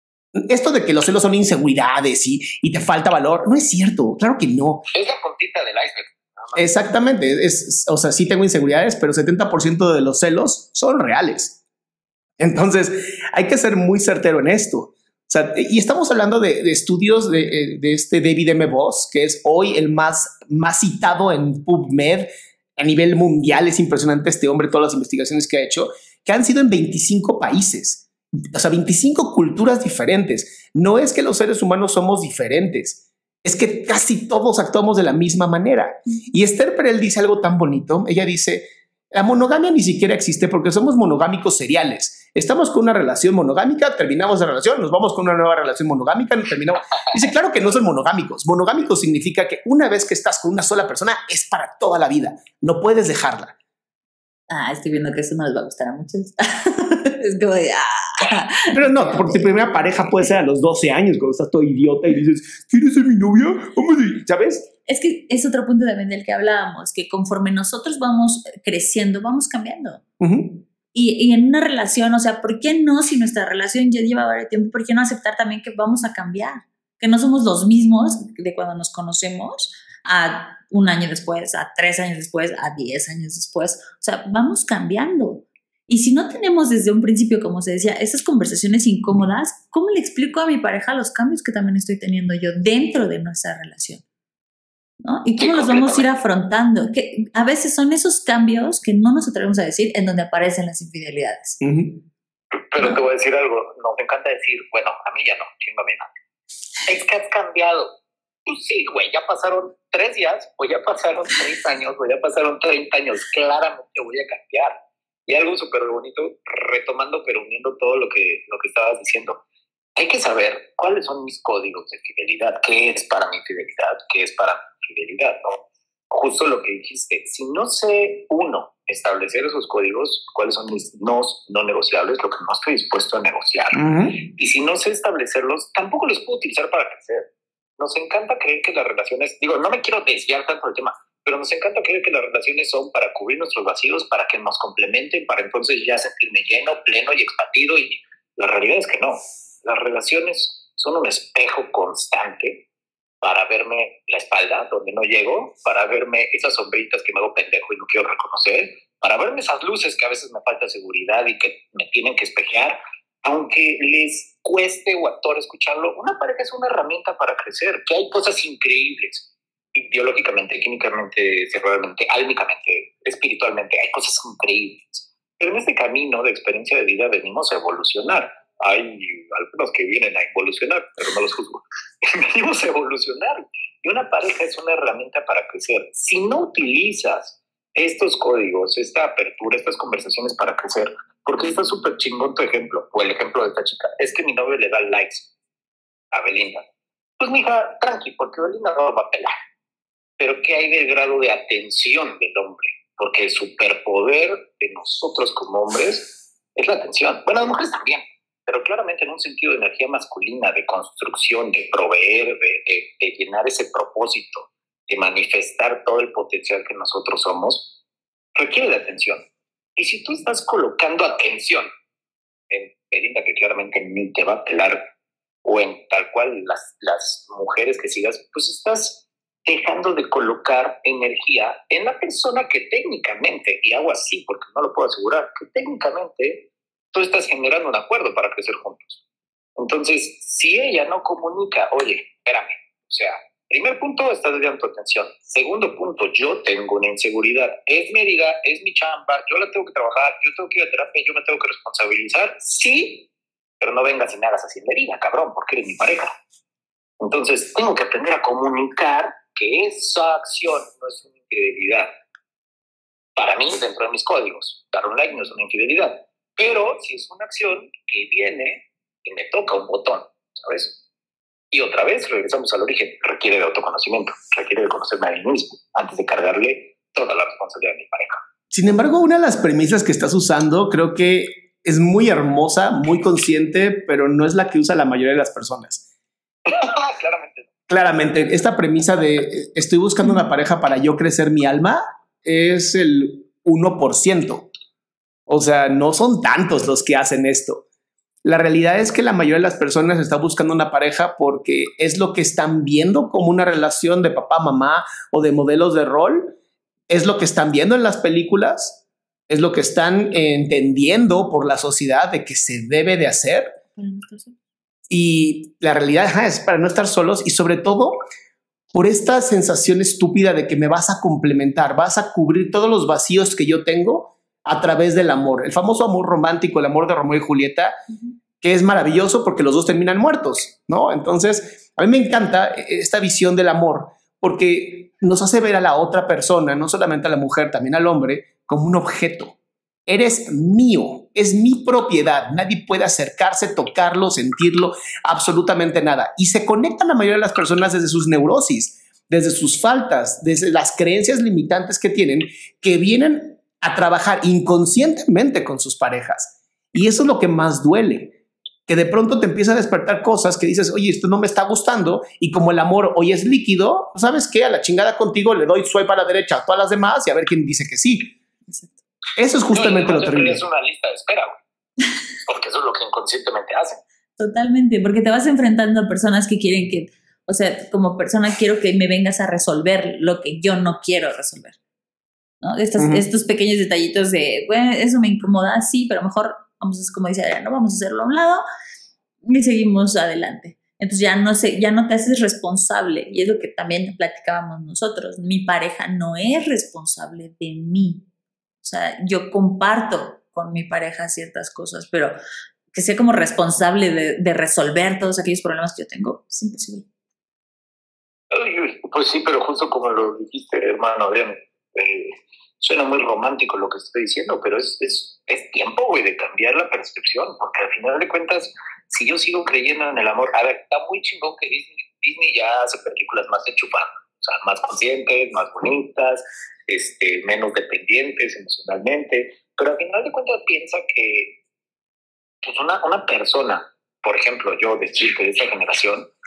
Esto de que los celos son inseguridades y, y te falta valor, no es cierto. Claro que no.
Es la puntita del iceberg.
Exactamente. Es, o sea, sí tengo inseguridades, pero setenta por ciento de los celos son reales. Entonces, hay que ser muy certero en esto. O sea, y estamos hablando de, de estudios de, de este David M. Voss, que es hoy el más, más citado en PubMed a nivel mundial. Es impresionante este hombre, todas las investigaciones que ha hecho, que han sido en veinticinco países. O sea, veinticinco culturas diferentes. No es que los seres humanos somos diferentes, es que casi todos actuamos de la misma manera. Y Esther Perel dice algo tan bonito. Ella dice, la monogamia ni siquiera existe porque somos monogámicos seriales. Estamos con una relación monogámica, terminamos la relación, nos vamos con una nueva relación monogámica, terminamos. Dice, claro que no son monogámicos. Monogámicos significa que una vez que estás con una sola persona es para toda la vida. No puedes dejarla.
Ah, estoy viendo que eso no les va a gustar a muchos. Es como de... Ah.
Pero no, porque tu primera pareja puede ser a los doce años, cuando estás todo idiota y dices, ¿quieres ser mi novia? ¿Sabes?
Es que es otro punto también del que hablábamos, que conforme nosotros vamos creciendo, vamos cambiando. Uh-huh. Y, y en una relación, o sea, ¿por qué no, si nuestra relación ya lleva varios tiempo, por qué no aceptar también que vamos a cambiar? Que no somos los mismos de cuando nos conocemos a un año después, a tres años después, a diez años después. O sea, vamos cambiando. Y si no tenemos desde un principio, como se decía, esas conversaciones incómodas, ¿cómo le explico a mi pareja los cambios que también estoy teniendo yo dentro de nuestra relación? ¿No? ¿Y cómo los vamos a ir afrontando? Que a veces son esos cambios que no nos atrevemos a decir en donde aparecen las infidelidades.
Uh-huh. Pero ¿no? Te voy a decir algo. Nos encanta decir, bueno, a mí ya no, chingo a mí no. Es que has cambiado. Pues sí, güey, ya pasaron tres días, o ya pasaron seis años, o ya pasaron treinta años. Claramente voy a cambiar. Y algo súper bonito, retomando, pero uniendo todo lo que, lo que estabas diciendo. Hay que saber cuáles son mis códigos de fidelidad, qué es para mi fidelidad, qué es para mi fidelidad, ¿no? Justo lo que dijiste, si no sé, uno, establecer esos códigos, cuáles son mis no, no negociables, lo que no estoy dispuesto a negociar. Uh-huh. Y si no sé establecerlos, tampoco los puedo utilizar para crecer. Nos encanta creer que las relaciones, digo, no me quiero desviar tanto del tema, pero nos encanta creer que las relaciones son para cubrir nuestros vacíos, para que nos complementen, para entonces ya sentirme lleno, pleno y expandido, y la realidad es que no. Las relaciones son un espejo constante para verme la espalda donde no llego, para verme esas sombritas que me hago pendejo y no quiero reconocer, para verme esas luces que a veces me falta seguridad y que me tienen que espejear, aunque les cueste o actor escucharlo. Una pareja es una herramienta para crecer, que hay cosas increíbles, biológicamente, químicamente, cerebralmente, álmicamente, espiritualmente, hay cosas increíbles. Pero en este camino de experiencia de vida venimos a evolucionar. Hay algunos que vienen a evolucionar, pero no los juzgo. Venimos a evolucionar. Y una pareja es una herramienta para crecer. Si no utilizas estos códigos, esta apertura, estas conversaciones para crecer, porque está súper chingón tu ejemplo, o el ejemplo de esta chica, es que mi novio le da likes a Belinda. Pues mija, tranqui, porque Belinda no va a pelar. Pero ¿qué hay del grado de atención del hombre? Porque el superpoder de nosotros como hombres es la atención. Bueno, las mujeres también, pero claramente en un sentido de energía masculina, de construcción, de proveer, de, de, de llenar ese propósito, de manifestar todo el potencial que nosotros somos, requiere de atención. Y si tú estás colocando atención en Belinda, que claramente ni te va a pelar, o en tal cual las, las mujeres que sigas, pues estás dejando de colocar energía en la persona que técnicamente, y hago así porque no lo puedo asegurar, que técnicamente tú estás generando un acuerdo para crecer juntos. Entonces, si ella no comunica, oye, espérame, o sea, primer punto, estás desviando tu atención. Segundo punto, yo tengo una inseguridad. Es mi herida, es mi chamba, yo la tengo que trabajar, yo tengo que ir a terapia, yo me tengo que responsabilizar, sí, pero no vengas y me hagas así en la herida, cabrón, porque eres mi pareja. Entonces, tengo que aprender a comunicar que esa acción no es una infidelidad. Para mí, dentro de mis códigos, dar un like no es una infidelidad. Pero si es una acción que viene y me toca un botón, ¿sabes? Y otra vez regresamos al origen. Requiere de autoconocimiento, requiere de conocerme a mí mismo antes de cargarle toda la responsabilidad de mi pareja.
Sin embargo, una de las premisas que estás usando creo que es muy hermosa, muy consciente, pero no es la que usa la mayoría de las personas.
Claramente.
Claramente, esta premisa de estoy buscando una pareja para yo crecer mi alma es el uno por ciento. O sea, no son tantos los que hacen esto. La realidad es que la mayoría de las personas está buscando una pareja porque es lo que están viendo como una relación de papá, mamá o de modelos de rol. Es lo que están viendo en las películas. Es lo que están entendiendo por la sociedad de que se debe de hacer. Y la realidad ajá, es para no estar solos y sobre todo por esta sensación estúpida de que me vas a complementar, vas a cubrir todos los vacíos que yo tengo a través del amor. El famoso amor romántico, el amor de Romeo y Julieta, uh-huh. que es maravilloso porque los dos terminan muertos, ¿no? Entonces, a mí me encanta esta visión del amor porque nos hace ver a la otra persona, no solamente a la mujer, también al hombre, como un objeto. Eres mío, es mi propiedad. Nadie puede acercarse, tocarlo, sentirlo, absolutamente nada. Y se conectan la mayoría de las personas desde sus neurosis, desde sus faltas, desde las creencias limitantes que tienen, que vienen a trabajar inconscientemente con sus parejas. Y eso es lo que más duele, que de pronto te empieza a despertar cosas que dices, oye, esto no me está gustando. Y como el amor hoy es líquido, ¿sabes qué? A la chingada contigo le doy swipe a la derecha a todas las demás y a ver quién dice que sí. Exacto. Eso es justamente no, lo terrible.
Es una lista de espera, güey. Porque eso es lo que inconscientemente hacen.
Totalmente, porque te vas enfrentando a personas que quieren que, o sea, como persona quiero que me vengas a resolver lo que yo no quiero resolver, ¿no? Estos, uh-huh. estos pequeños detallitos de, bueno, eso me incomoda, sí, pero mejor vamos a, como dice Adriana, vamos a hacerlo a un lado y seguimos adelante. Entonces ya no sé, ya no te haces responsable, y es lo que también platicábamos nosotros. Mi pareja no es responsable de mí. O sea, yo comparto con mi pareja ciertas cosas, pero que sea como responsable de, de resolver todos aquellos problemas que yo tengo, es imposible.
Pues sí, pero justo como lo dijiste, hermano Adrián, eh, suena muy romántico lo que estoy diciendo, pero es, es, es tiempo, güey, de cambiar la percepción, porque al final de cuentas, si yo sigo creyendo en el amor, a ver, está muy chingón que Disney, Disney ya hace películas más de chupar, o sea, más conscientes, más bonitas, Este, menos dependientes emocionalmente, pero al final de cuentas piensa que pues una, una persona, por ejemplo, yo de chico de esta generación,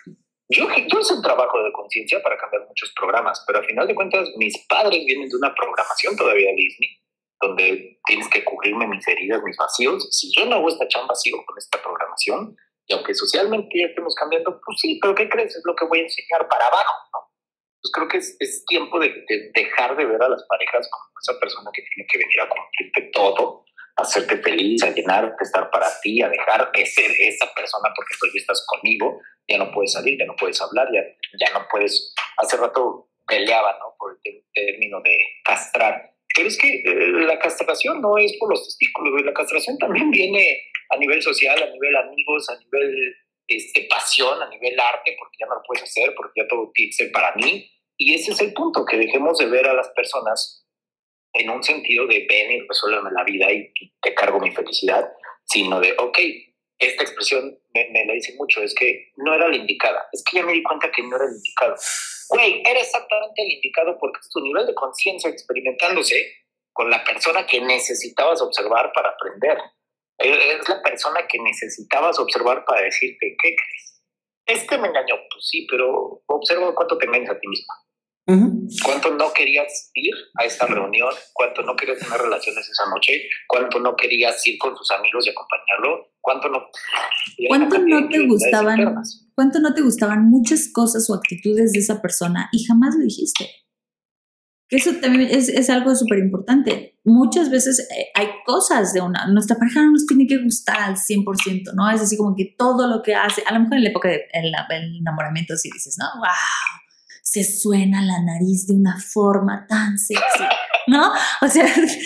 Yo, yo hice un trabajo de conciencia para cambiar muchos programas, pero al final de cuentas mis padres vienen de una programación todavía Disney, donde tienes que cubrirme mis heridas, mis vacíos. Si yo no hago esta chamba, sigo con esta programación, y aunque socialmente ya estemos cambiando, pues sí, pero ¿qué crees? Es lo que voy a enseñar para abajo, ¿no? Pues creo que es, es tiempo de, de dejar de ver a las parejas como esa persona que tiene que venir a cumplirte todo, a hacerte feliz, a llenarte, a estar para ti, a dejar de ser esa persona porque tú ya estás conmigo. Ya no puedes salir, ya no puedes hablar, ya, ya no puedes... Hace rato peleaba, ¿no? Por el término de castrar. Pero es que eh, la castración no es por los testículos, la castración también viene a nivel social, a nivel amigos, a nivel este, pasión, a nivel arte, porque ya no lo puedes hacer, porque ya todo tiene que ser para mí. Y ese es el punto, que dejemos de ver a las personas en un sentido de ven y resuélveme la vida y te cargo mi felicidad, sino de, ok, esta expresión me, me la dice mucho, es que no era la indicada. Es que ya me di cuenta que no era el indicado. Güey, era exactamente el indicado porque es tu nivel de conciencia experimentándose con la persona que necesitabas observar para aprender. Es la persona que necesitabas observar para decirte, ¿qué crees? Este me engañó, pues sí, pero observa cuánto te engañas a ti misma. Uh-huh. ¿Cuánto no querías ir a esta reunión? ¿Cuánto no querías tener relaciones esa noche? ¿Cuánto no querías ir con tus amigos y acompañarlo? ¿Cuánto no?
¿Cuánto no te gustaban? ¿Cuánto no te gustaban muchas cosas o actitudes de esa persona y jamás lo dijiste? Que eso también es, es algo súper importante. Muchas veces eh, hay cosas de una... Nuestra pareja no nos tiene que gustar al cien por ciento, ¿no? Es así como que todo lo que hace... A lo mejor en la época del de, enamoramiento sí dices, ¿no? ¡Wow! Se suena la nariz de una forma tan sexy, ¿no? O sea,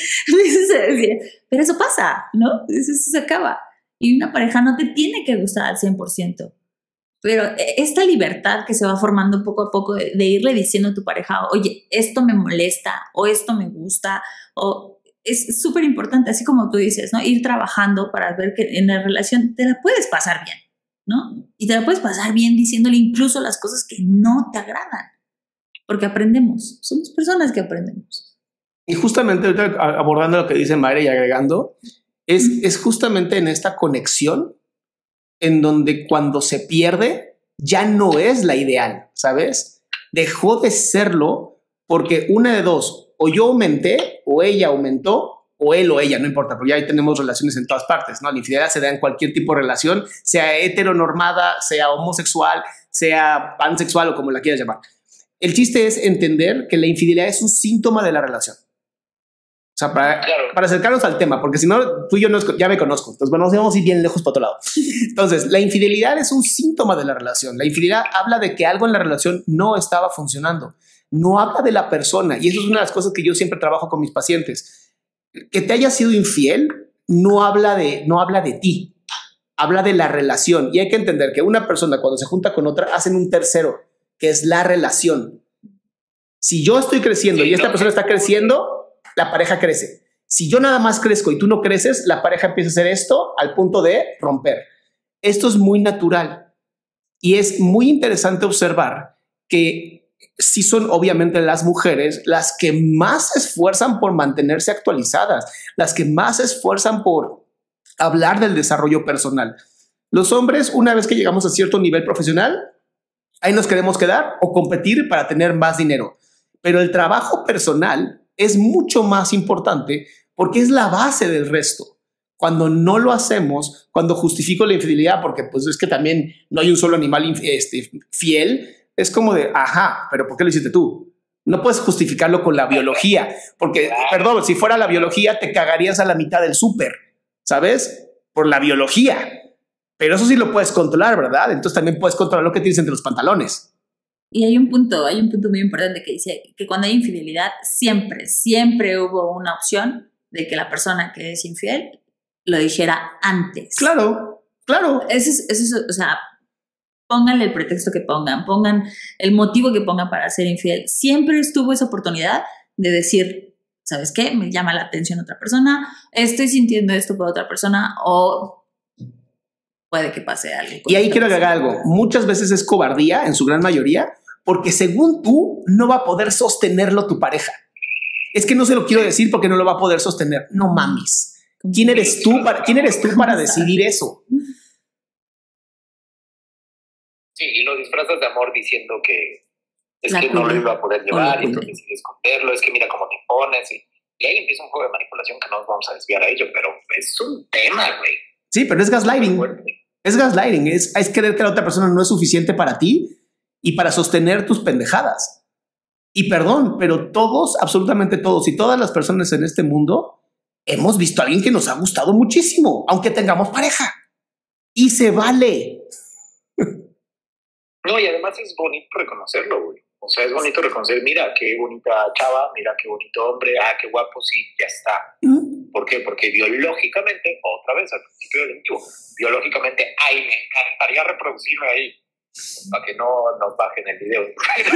pero eso pasa, ¿no? Eso se acaba. Y una pareja no te tiene que gustar al cien por ciento. Pero esta libertad que se va formando poco a poco de, de irle diciendo a tu pareja, oye, esto me molesta, o esto me gusta, o es súper importante, así como tú dices, ¿no? Ir trabajando para ver que en la relación te la puedes pasar bien, ¿no? Y te la puedes pasar bien diciéndole incluso las cosas que no te agradan. Porque aprendemos, somos personas que aprendemos.
Y justamente ahorita abordando lo que dice Mayra y agregando, es, mm. es justamente en esta conexión en donde cuando se pierde ya no es la ideal, ¿sabes? Dejó de serlo porque una de dos, o yo aumenté, o ella aumentó, o él o ella, no importa, porque ya ahí tenemos relaciones en todas partes, ¿no? La infidelidad se da en cualquier tipo de relación, sea heteronormada, sea homosexual, sea pansexual o como la quieras llamar. El chiste es entender que la infidelidad es un síntoma de la relación. O sea, para, claro. para acercarnos al tema, porque si no, tú y yo nos, ya me conozco. Entonces, bueno, vamos a ir bien lejos para otro lado. Entonces, la infidelidad es un síntoma de la relación. La infidelidad habla de que algo en la relación no estaba funcionando. No habla de la persona. Y eso es una de las cosas que yo siempre trabajo con mis pacientes. Que te hayas sido infiel no habla de, no habla de ti. Habla de la relación. Y hay que entender que una persona cuando se junta con otra hacen un tercero, que es la relación. Si yo estoy creciendo sí, y esta no, persona está creciendo, la pareja crece. Si yo nada más crezco y tú no creces, la pareja empieza a hacer esto al punto de romper. Esto es muy natural y es muy interesante observar que sí son obviamente las mujeres las que más se esfuerzan por mantenerse actualizadas, las que más se esfuerzan por hablar del desarrollo personal. Los hombres, una vez que llegamos a cierto nivel profesional, ahí nos queremos quedar o competir para tener más dinero. Pero el trabajo personal es mucho más importante porque es la base del resto. Cuando no lo hacemos, cuando justifico la infidelidad, porque pues es que también no hay un solo animal este, fiel, es como de, ajá, pero ¿por qué lo hiciste tú? No puedes justificarlo con la biología, porque, perdón, si fuera la biología te cagarías a la mitad del súper, ¿sabes? Por la biología. Pero eso sí lo puedes controlar, ¿verdad? Entonces también puedes controlar lo que tienes entre los pantalones.
Y hay un punto, hay un punto muy importante que dice que cuando hay infidelidad, siempre, siempre hubo una opción de que la persona que es infiel lo dijera antes.
Claro, claro.
Eso es, eso es, o sea, pónganle el pretexto que pongan, pongan el motivo que pongan para ser infiel. Siempre estuvo esa oportunidad de decir, ¿sabes qué? Me llama la atención otra persona, estoy sintiendo esto por otra persona o puede que pase algo.
Y ahí quiero agregar algo. Muchas veces es cobardía, en su gran mayoría, porque según tú no va a poder sostenerlo tu pareja. Es que no se lo quiero decir porque no lo va a poder sostener. No mames. ¿Quién eres tú para, ¿quién eres tú para decidir eso?
Sí, y lo disfrazas de amor diciendo que es
La
que
culé.
no lo iba a poder llevar
O
y
lo
entonces decide esconderlo, es que mira cómo te pones. Y, y ahí empieza un juego de manipulación que no nos vamos a desviar a ello, pero es un tema, güey.
Sí, pero es gaslighting. Es gaslighting. Es, es creer que la otra persona no es suficiente para ti y para sostener tus pendejadas. Y perdón, pero todos, absolutamente todos y todas las personas en este mundo hemos visto a alguien que nos ha gustado muchísimo, aunque tengamos pareja. Y se vale.
No, y además es bonito reconocerlo, güey. O sea, es bonito reconocer, mira qué bonita chava, mira qué bonito hombre, ah, qué guapo, sí, ya está.
¿Mm?
¿Por qué? Porque biológicamente, otra vez al principio del intro, biológicamente, ay, me encantaría reproducirme ahí, para que no nos bajen el video.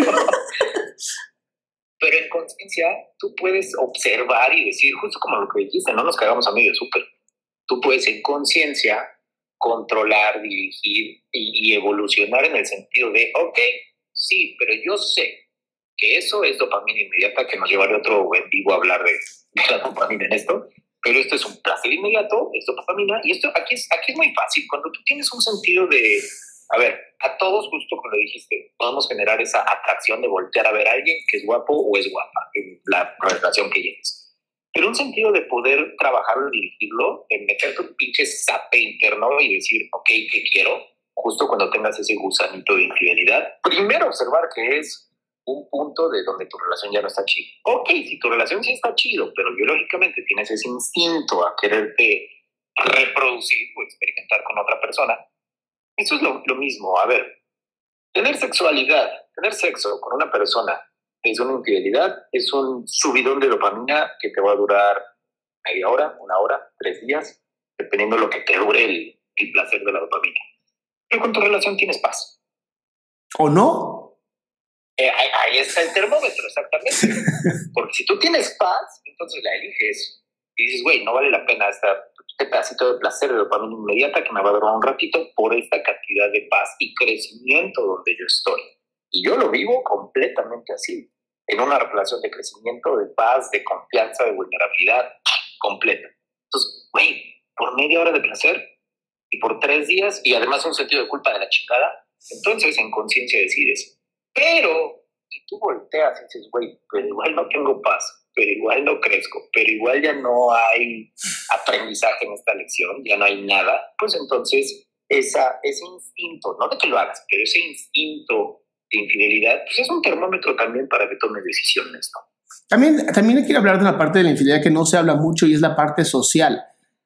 Pero en conciencia, tú puedes observar y decir, justo como lo que dijiste, no nos cagamos a medio súper. Tú puedes en conciencia controlar, dirigir y, y evolucionar en el sentido de, ok, sí, pero yo sé que eso es dopamina inmediata, que nos llevaría otro en vivo a hablar de, de la dopamina en esto, pero esto es un placer inmediato, es dopamina, y esto aquí es, aquí es muy fácil. Cuando tú tienes un sentido de, a ver, a todos, justo como lo dijiste, podemos generar esa atracción de voltear a ver a alguien que es guapo o es guapa en la relación que lleves. Pero un sentido de poder trabajarlo y dirigirlo, en meterte un pinche zape interno y decir, ok, ¿qué quiero? Justo cuando tengas ese gusanito de infidelidad, primero observar que es un punto de donde tu relación ya no está chido. Ok, si tu relación sí está chido, pero biológicamente tienes ese instinto a quererte reproducir o experimentar con otra persona, eso es lo, lo mismo. A ver, tener sexualidad, tener sexo con una persona desde una infidelidad es un subidón de dopamina que te va a durar media hora, una hora, tres días, dependiendo de lo que te dure el, el placer de la dopamina. Pero con tu relación tienes paz.
¿O no?
Eh, ahí, ahí está el termómetro, exactamente. Porque si tú tienes paz, entonces la eliges y dices, güey, no vale la pena esta, este pedacito de placer de dopamina inmediata que me va a durar un ratito por esta cantidad de paz y crecimiento donde yo estoy. Y yo lo vivo completamente así, en una relación de crecimiento, de paz, de confianza, de vulnerabilidad completa. Entonces, güey, por media hora de placer y por tres días, y además un sentido de culpa de la chingada, entonces en conciencia decides. Pero si tú volteas y dices, güey, pero igual no tengo paz, pero igual no crezco, pero igual ya no hay aprendizaje en esta lección, ya no hay nada, pues entonces esa, ese instinto, no de que lo hagas, pero ese instinto de infidelidad, pues es un termómetro también para que tomes decisiones, ¿no?
También, también quiero hablar de una parte de la infidelidad que no se habla mucho y es la parte social.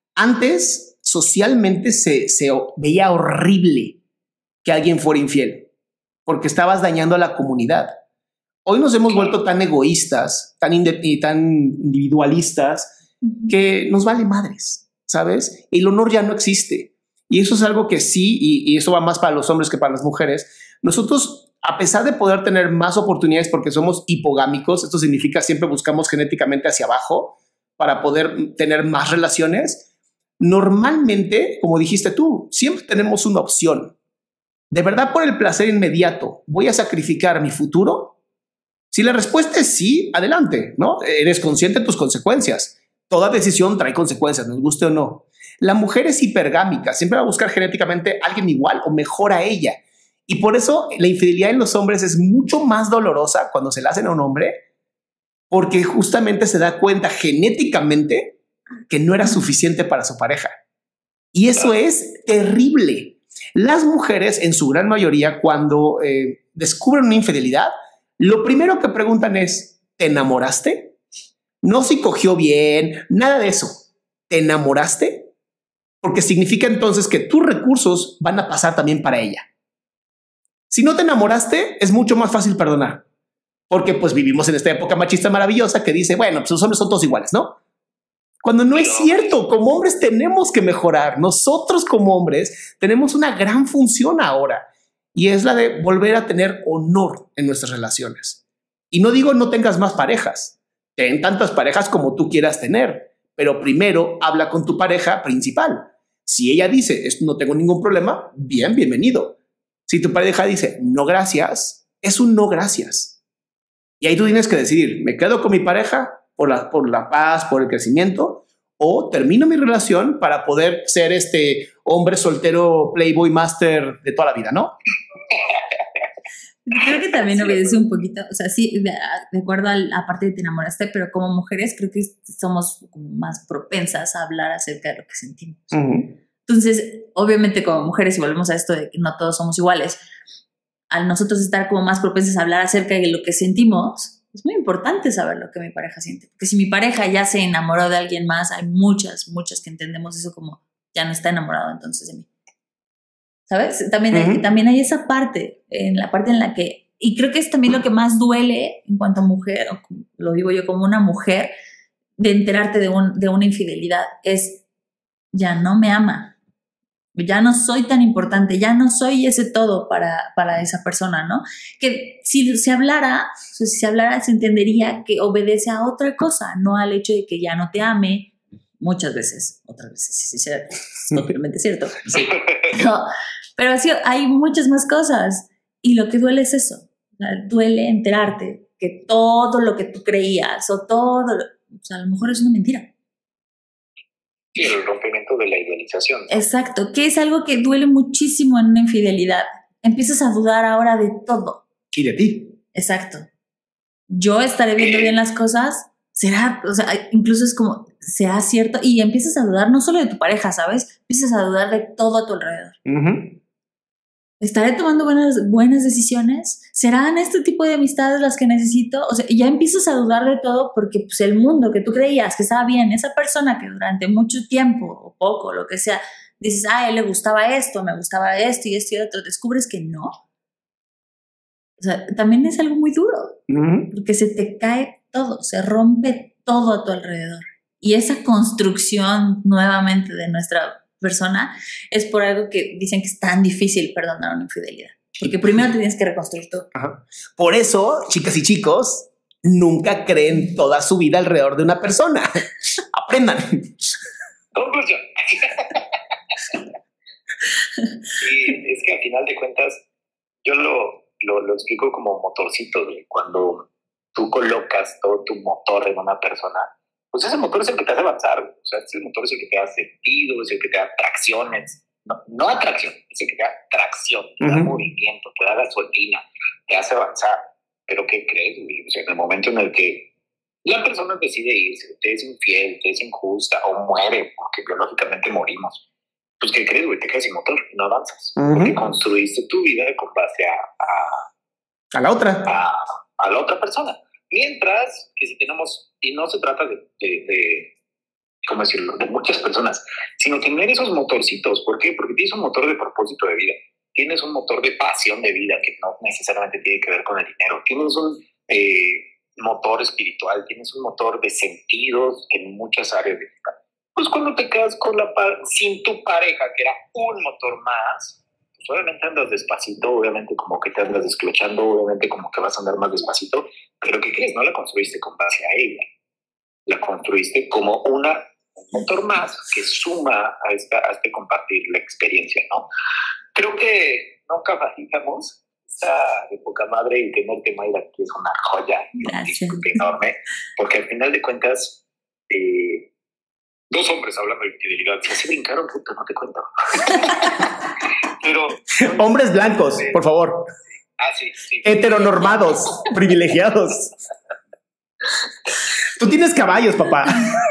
Antes, socialmente se, se veía horrible que alguien fuera infiel porque estabas dañando a la comunidad. Hoy nos hemos vuelto tan egoístas, tan, inde- y tan individualistas que nos vale madres, ¿sabes? El honor ya no existe. Y eso es algo que sí, y, y eso va más para los hombres que para las mujeres. Nosotros, a pesar de poder tener más oportunidades porque somos hipogámicos, esto significa siempre buscamos genéticamente hacia abajo para poder tener más relaciones, normalmente, como dijiste tú, siempre tenemos una opción. ¿De verdad por el placer inmediato voy a sacrificar mi futuro? Si la respuesta es sí, adelante, ¿no? Eres consciente de tus consecuencias. Toda decisión trae consecuencias, nos guste o no. La mujer es hipergámica, siempre va a buscar genéticamente a alguien igual o mejor a ella. Y por eso la infidelidad en los hombres es mucho más dolorosa cuando se la hacen a un hombre, porque justamente se da cuenta genéticamente que no era suficiente para su pareja. Y eso es terrible. Las mujeres, en su gran mayoría, cuando eh, descubren una infidelidad, lo primero que preguntan es, ¿te enamoraste? No si cogió bien, nada de eso. ¿Te enamoraste? Porque significa entonces que tus recursos van a pasar también para ella. Si no te enamoraste, es mucho más fácil perdonar. Porque pues vivimos en esta época machista maravillosa que dice, bueno, pues los hombres son todos iguales, ¿no? Cuando no es cierto, como hombres tenemos que mejorar. Nosotros como hombres tenemos una gran función ahora y es la de volver a tener honor en nuestras relaciones. Y no digo no tengas más parejas, ten tantas parejas como tú quieras tener, pero primero habla con tu pareja principal. Si ella dice, no tengo ningún problema, bien, bienvenido. Si tu pareja dice, no gracias, es un no gracias. Y ahí tú tienes que decidir, ¿me quedo con mi pareja por la, por la paz, por el crecimiento, o termino mi relación para poder ser este hombre soltero, playboy master de toda la vida, ¿no?
Creo que también sí, obedece un poquito, o sea, sí, de, de acuerdo a la parte de te enamoraste, pero como mujeres creo que somos como más propensas a hablar acerca de lo que sentimos. Uh-huh. Entonces, obviamente como mujeres, y volvemos a esto de que no todos somos iguales, al nosotros estar como más propensas a hablar acerca de lo que sentimos, es muy importante saber lo que mi pareja siente. Porque si mi pareja ya se enamoró de alguien más, hay muchas, muchas que entendemos eso como ya no está enamorado entonces de mí. ¿Sabes? También, uh-huh. hay, también hay esa parte, en la parte en la que, y creo que es también lo que más duele en cuanto a mujer, o como, lo digo yo como una mujer, de enterarte de, un, de una infidelidad, es ya no me ama, ya no soy tan importante, ya no soy ese todo para, para esa persona, ¿no? Que si se hablara, si se hablara, se entendería que obedece a otra cosa, no al hecho de que ya no te ame. Muchas veces, otras veces, sí, sí, sí, es obviamente cierto. Sí. No, pero sí, hay muchas más cosas. Y lo que duele es eso. O sea, duele enterarte que todo lo que tú creías o todo, o sea, a lo mejor es una mentira.
Sí, el rompimiento de la idealización, ¿no?
Exacto, que es algo que duele muchísimo en una infidelidad. Empiezas a dudar ahora de todo.
Y de ti.
Exacto. Yo estaré viendo bien las cosas. Será, o sea, incluso es como, ¿será cierto? Y empiezas a dudar no solo de tu pareja, ¿sabes? Empiezas a dudar de todo a tu alrededor. Uh-huh. ¿Estaré tomando buenas, buenas decisiones? ¿Serán este tipo de amistades las que necesito? O sea, ya empiezas a dudar de todo porque pues, el mundo que tú creías que estaba bien, esa persona que durante mucho tiempo o poco, lo que sea, dices, ah, a él le gustaba esto, me gustaba esto y esto y otro, descubres que no. O sea, también es algo muy duro, uh-huh. porque se te cae todo, se rompe todo a tu alrededor. Y esa construcción nuevamente de nuestra persona es por algo que dicen que es tan difícil perdonar una infidelidad. Porque primero te tienes que reconstruir tú.
Ajá. Por eso, chicas y chicos, nunca creen toda su vida alrededor de una persona. Aprendan.
Conclusión. Y es que al final de cuentas, yo lo, lo, lo explico como motorcito, de cuando tú colocas todo tu motor en una persona, pues ese motor es el que te hace avanzar. O sea, ese motor es el que te da sentido, es el que te da tracciones. No, no atracción, es el que te da tracción, te da uh-huh. movimiento, te da gasolina, te hace avanzar. Pero ¿qué crees, güey? O sea, en el momento en el que la persona decide irse, te es infiel, te es injusta o muere, porque biológicamente morimos, pues ¿qué crees, güey? Te quedas sin motor, no avanzas. Uh-huh. Porque construiste tu vida con base a...
A, a la otra.
A, a la otra persona. Mientras que si tenemos, y no se trata de, de, de, ¿cómo decirlo?, de muchas personas, sino tener esos motorcitos. ¿Por qué? Porque tienes un motor de propósito de vida, tienes un motor de pasión de vida que no necesariamente tiene que ver con el dinero, tienes un eh, motor espiritual, tienes un motor de sentidos en muchas áreas de vida. Pues cuando te quedas con la sin tu pareja, que era un motor más, obviamente andas despacito, obviamente como que te andas desclochando, obviamente como que vas a andar más despacito, pero ¿qué crees? No la construiste con base a ella, la construiste como una, un motor más que suma a, esta, a este compartir la experiencia, ¿no? Creo que nunca fallamos, está de poca madre, y tenerte, Mayra, que es una joya enorme, porque al final de cuentas, eh, dos hombres hablando de infidelidad, si se brincaron, puta, no te cuento. Pero
hombres blancos, eh, por favor.
Ah, sí, sí.
Heteronormados, privilegiados. Tú tienes caballos, papá.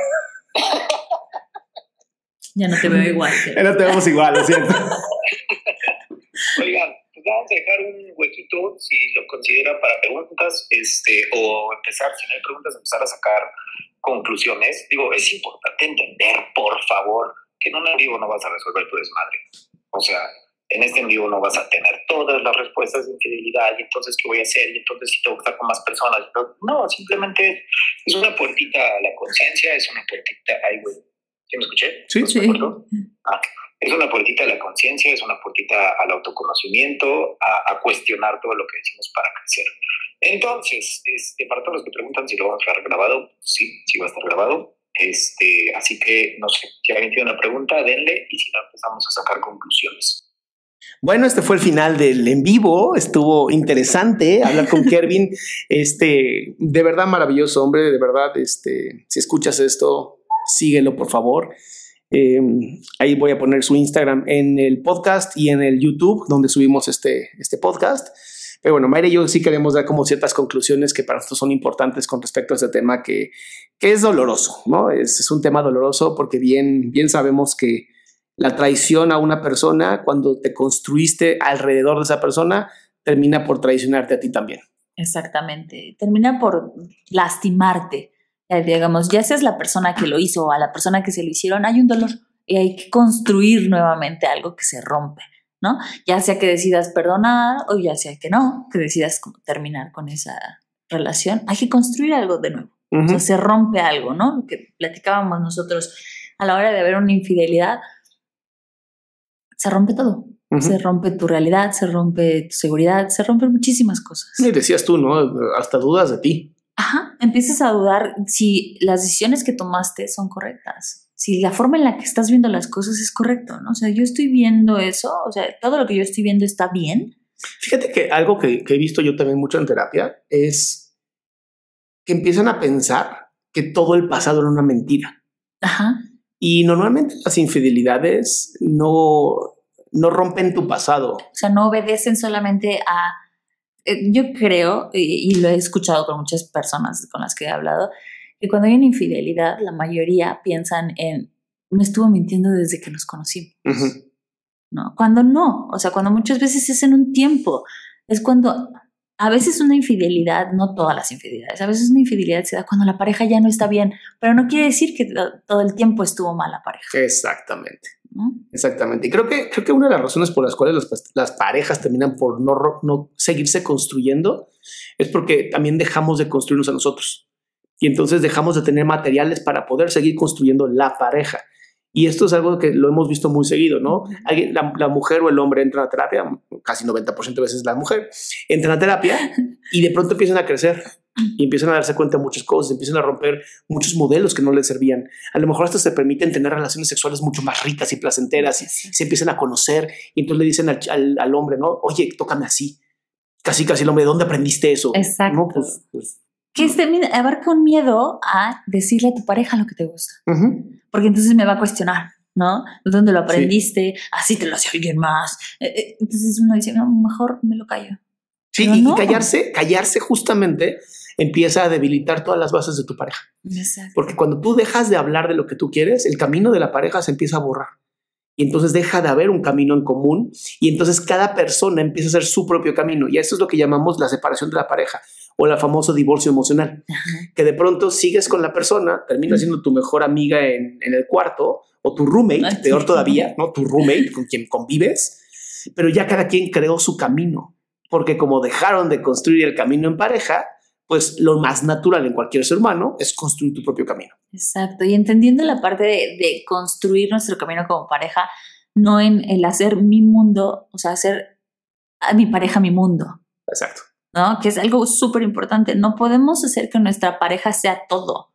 Ya no te veo igual.
Ya no te vemos igual, lo siento.
Oigan, pues vamos a dejar un huequito, si lo considera, para preguntas, este, o empezar, si no hay preguntas, empezar a sacar conclusiones. Digo, es importante entender, por favor, que en un en vivo no vas a resolver tu desmadre. O sea, en este en vivo no vas a tener todas las respuestas de infidelidad, y entonces ¿qué voy a hacer? Y entonces si tengo que estar con más personas. No, simplemente es una puertita a la conciencia, es una puertita... Ay, güey, ¿sí me escuché?
Sí,
¿No
sí.
Ah, es una puertita a la conciencia, es una puertita al autoconocimiento, a, a cuestionar todo lo que decimos para crecer. Entonces, este, para todos los que preguntan si lo vamos a dejar grabado, sí, sí va a estar grabado. Este, así que, no sé, si alguien tiene una pregunta, denle, y si no, empezamos a sacar conclusiones.
Bueno, este fue el final del en vivo. Estuvo interesante hablar con Kervin. Este, de verdad maravilloso, hombre. De verdad, este, si escuchas esto, síguelo, por favor. Eh, ahí voy a poner su Instagram en el podcast y en el YouTube donde subimos este, este podcast. Pero bueno, Mayra y yo sí queremos dar como ciertas conclusiones que para nosotros son importantes con respecto a este tema que, que es doloroso, ¿no? Es, es un tema doloroso porque bien, bien sabemos que la traición a una persona, cuando te construiste alrededor de esa persona, termina por traicionarte a ti también.
Exactamente. Termina por lastimarte. Eh, digamos, ya seas la persona que lo hizo o a la persona que se lo hicieron, hay un dolor y hay que construir nuevamente algo que se rompe, ¿no? Ya sea que decidas perdonar o ya sea que no, que decidas como terminar con esa relación, hay que construir algo de nuevo. Uh-huh. O sea, se rompe algo, ¿no? Lo que platicábamos nosotros a la hora de ver una infidelidad, se rompe todo. Uh-huh. Se rompe tu realidad, se rompe tu seguridad, se rompen muchísimas cosas.
Y decías tú, ¿no? Hasta dudas de ti.
Ajá, empiezas a dudar si las decisiones que tomaste son correctas, si la forma en la que estás viendo las cosas es correcto, ¿no? O sea, yo estoy viendo eso, o sea, todo lo que yo estoy viendo está bien.
Fíjate que algo que, que he visto yo también mucho en terapia es que empiezan a pensar que todo el pasado era una mentira.
Ajá.
Y normalmente las infidelidades no, no rompen tu pasado.
O sea, no obedecen solamente a... Yo creo, y, y lo he escuchado con muchas personas con las que he hablado, que cuando hay una infidelidad, la mayoría piensan en, me estuvo mintiendo desde que nos conocimos. Uh-huh. ¿No? Cuando no, o sea, cuando muchas veces es en un tiempo, es cuando, a veces una infidelidad, no todas las infidelidades, a veces una infidelidad se da cuando la pareja ya no está bien, pero no quiere decir que todo el tiempo estuvo mal la pareja.
Exactamente. ¿No? Exactamente. Y creo que, creo que una de las razones por las cuales las, las parejas terminan por no, no seguirse construyendo es porque también dejamos de construirnos a nosotros. Y entonces dejamos de tener materiales para poder seguir construyendo la pareja. Y esto es algo que lo hemos visto muy seguido, ¿no? Alguien, la, la mujer o el hombre entra a terapia, casi noventa por ciento de veces la mujer, entra a terapia y de pronto empiezan a crecer. Y empiezan a darse cuenta de muchas cosas, empiezan a romper muchos modelos que no les servían. A lo mejor hasta se permiten tener relaciones sexuales mucho más ricas y placenteras y se empiezan a conocer y entonces le dicen al, al, al hombre, ¿no? Oye, tócame así. Casi, casi el hombre, ¿de dónde aprendiste eso?
Exacto.
¿No? Pues, pues,
que este, abarca un miedo a decirle a tu pareja lo que te gusta. Uh-huh. Porque entonces me va a cuestionar, ¿no? ¿Dónde lo aprendiste? Sí. Así te lo hace alguien más. Entonces uno dice, no, mejor me lo callo.
Sí, y, no. y callarse, callarse justamente empieza a debilitar todas las bases de tu pareja.
Exacto.
Porque cuando tú dejas de hablar de lo que tú quieres, el camino de la pareja se empieza a borrar. Y entonces deja de haber un camino en común y entonces cada persona empieza a hacer su propio camino. Y eso es lo que llamamos la separación de la pareja o el famoso divorcio emocional. Uh-huh. Que de pronto sigues con la persona, terminas siendo tu mejor amiga en, en el cuarto o tu roommate, Ay, peor sí. todavía, ¿no? Tu roommate con quien convives, pero ya cada quien creó su camino. Porque como dejaron de construir el camino en pareja, pues lo más natural en cualquier ser humano es construir tu propio camino.
Exacto. Y entendiendo la parte de, de construir nuestro camino como pareja, no en el hacer mi mundo, o sea, hacer a mi pareja mi mundo.
Exacto.
¿No? Que es algo súper importante. No podemos hacer que nuestra pareja sea todo.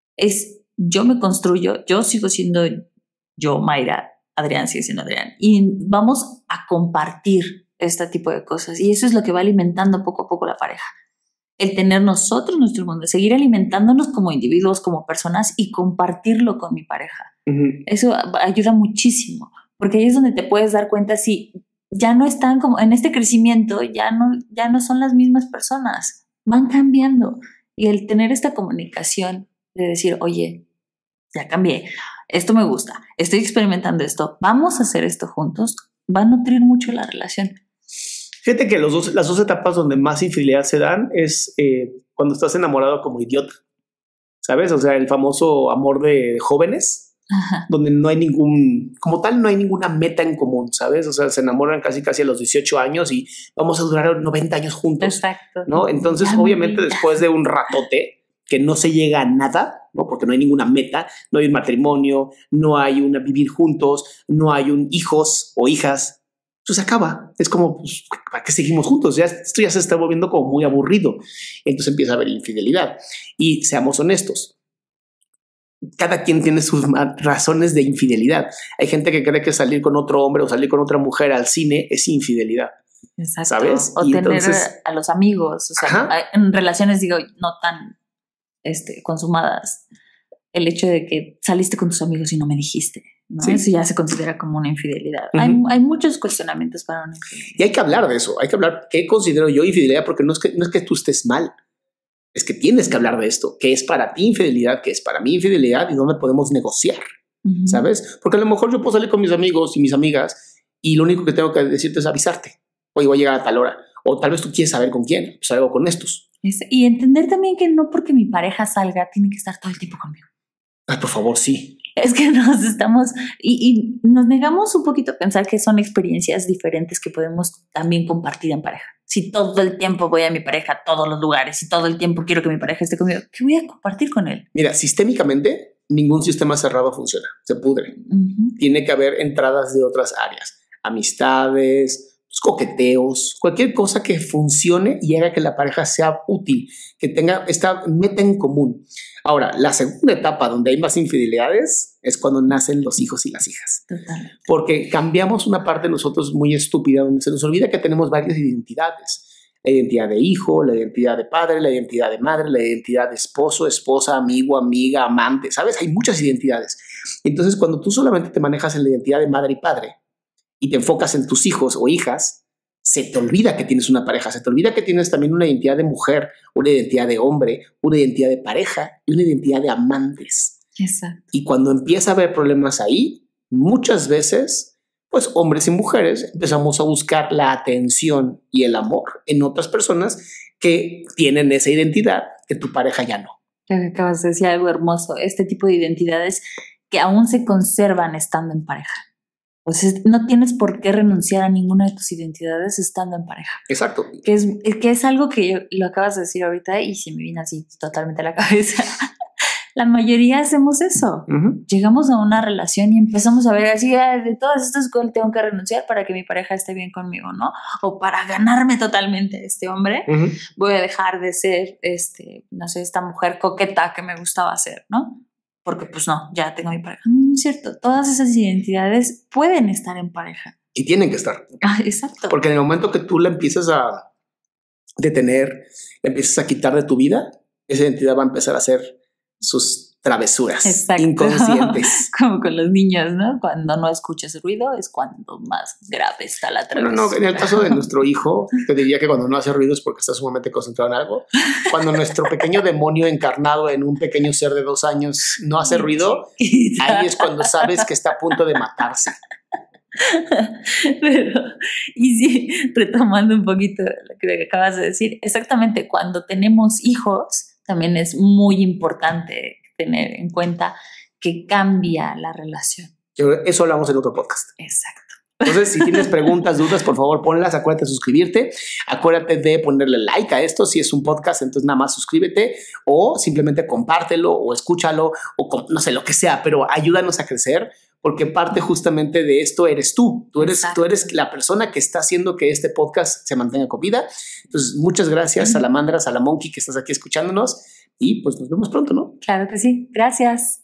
Es yo me construyo, yo sigo siendo yo, Mayra, Adrián sigue siendo Adrián. Y vamos a compartir este tipo de cosas. Y eso es lo que va alimentando poco a poco la pareja. El tener nosotros nuestro mundo, seguir alimentándonos como individuos, como personas y compartirlo con mi pareja. Uh-huh. Eso ayuda muchísimo, porque ahí es donde te puedes dar cuenta si ya no están como en este crecimiento, ya no, ya no son las mismas personas, van cambiando. Y el tener esta comunicación de decir, oye, ya cambié, esto me gusta, estoy experimentando esto, vamos a hacer esto juntos, va a nutrir mucho la relación.
Fíjate que los dos, las dos etapas donde más infidelidad se dan es eh, cuando estás enamorado como idiota, ¿sabes? O sea, el famoso amor de jóvenes, Ajá. donde no hay ningún, como tal, no hay ninguna meta en común, ¿sabes? O sea, se enamoran casi casi a los dieciocho años y vamos a durar noventa años juntos.
Exacto.
¿No? Entonces, ya obviamente, después de un ratote que no se llega a nada, ¿no? Porque no hay ninguna meta, no hay un matrimonio, no hay una vivir juntos, no hay un hijos o hijas. Pues acaba, es como, pues, ¿para qué seguimos juntos? Ya, esto ya se está volviendo como muy aburrido. Entonces empieza a haber infidelidad. Y seamos honestos, cada quien tiene sus razones de infidelidad. Hay gente que cree que salir con otro hombre o salir con otra mujer al cine es infidelidad.
Exacto.
¿Sabes?
O
y
tener
entonces,
a los amigos, o sea, Ajá. en relaciones, digo, no tan este, consumadas. El hecho de que saliste con tus amigos y no me dijiste. ¿no?
Sí.
Eso ya se considera como una infidelidad.
Uh-huh.
hay, hay muchos cuestionamientos para una infidelidad.
Y hay que hablar de eso, hay que hablar qué considero yo infidelidad, porque no es que, no es que tú estés mal, es que tienes que hablar de esto, qué es para ti infidelidad, qué es para mí infidelidad y dónde podemos negociar, uh-huh. ¿sabes? Porque a lo mejor yo puedo salir con mis amigos y mis amigas y lo único que tengo que decirte es avisarte, oye, voy a llegar a tal hora, o tal vez tú quieres saber con quién, pues salgo con estos.
Es, y entender también que no porque mi pareja salga tiene que estar todo el tiempo conmigo.
Ay, por favor, sí.
Es que nos estamos y, y nos negamos un poquito a pensar que son experiencias diferentes que podemos también compartir en pareja. Si todo el tiempo voy a mi pareja a todos los lugares y todo el tiempo quiero que mi pareja esté conmigo, ¿qué voy a compartir con él?
Mira, sistémicamente ningún sistema cerrado funciona, se pudre. Uh-huh. Tiene que haber entradas de otras áreas, amistades, coqueteos, cualquier cosa que funcione y haga que la pareja sea útil, que tenga esta meta en común. Ahora, la segunda etapa donde hay más infidelidades es cuando nacen los hijos y las hijas.
Total.
Porque cambiamos una parte de nosotros muy estúpida, donde se nos olvida que tenemos varias identidades. La identidad de hijo, la identidad de padre, la identidad de madre, la identidad de esposo, esposa, amigo, amiga, amante, ¿sabes? Hay muchas identidades. Entonces, cuando tú solamente te manejas en la identidad de madre y padre y te enfocas en tus hijos o hijas, se te olvida que tienes una pareja, se te olvida que tienes también una identidad de mujer, una identidad de hombre, una identidad de pareja y una identidad de amantes.
Exacto.
Y cuando empieza a haber problemas ahí, muchas veces, pues hombres y mujeres empezamos a buscar la atención y el amor en otras personas que tienen esa identidad que tu pareja ya no.
Acabas de decir algo hermoso, este tipo de identidades que aún se conservan estando en pareja. O sea, no tienes por qué renunciar a ninguna de tus identidades estando en pareja.
Exacto.
Que es, que es algo que yo, lo acabas de decir ahorita y se me viene así totalmente a la cabeza. La mayoría hacemos eso. Uh-huh. Llegamos a una relación y empezamos a ver así, de todas estas cosas tengo que renunciar para que mi pareja esté bien conmigo, ¿no? O para ganarme totalmente a este hombre, uh-huh. voy a dejar de ser, este, no sé, esta mujer coqueta que me gustaba ser, ¿no? Porque pues no, ya tengo mi pareja. No es cierto, todas esas identidades pueden estar en pareja.
Y tienen que estar.
Ah, exacto.
Porque en el momento que tú la empiezas a detener, la empiezas a quitar de tu vida, esa identidad va a empezar a hacer sus travesuras. Exacto. Inconscientes.
Como con los niños, ¿no? Cuando no escuchas ruido es cuando más grave está la travesura.
No, no, en el caso de nuestro hijo, te diría que cuando no hace ruido es porque está sumamente concentrado en algo. Cuando nuestro pequeño demonio encarnado en un pequeño ser de dos años no hace ruido, ahí es cuando sabes que está a punto de matarse.
Pero, y sí, retomando un poquito lo que acabas de decir, exactamente, cuando tenemos hijos, también es muy importante tener en cuenta que cambia la relación.
Eso hablamos en otro podcast.
Exacto.
Entonces, si tienes preguntas, dudas, por favor, ponlas. Acuérdate de suscribirte. Acuérdate de ponerle like a esto. Si es un podcast, entonces nada más suscríbete o simplemente compártelo o escúchalo o no sé, lo que sea, pero ayúdanos a crecer porque parte justamente de esto eres tú. Tú eres, tú eres la persona que está haciendo que este podcast se mantenga con vida. Entonces, muchas gracias, Salamandra, Salamonkey, que estás aquí escuchándonos y pues nos vemos pronto, ¿no?
Claro que sí. Gracias.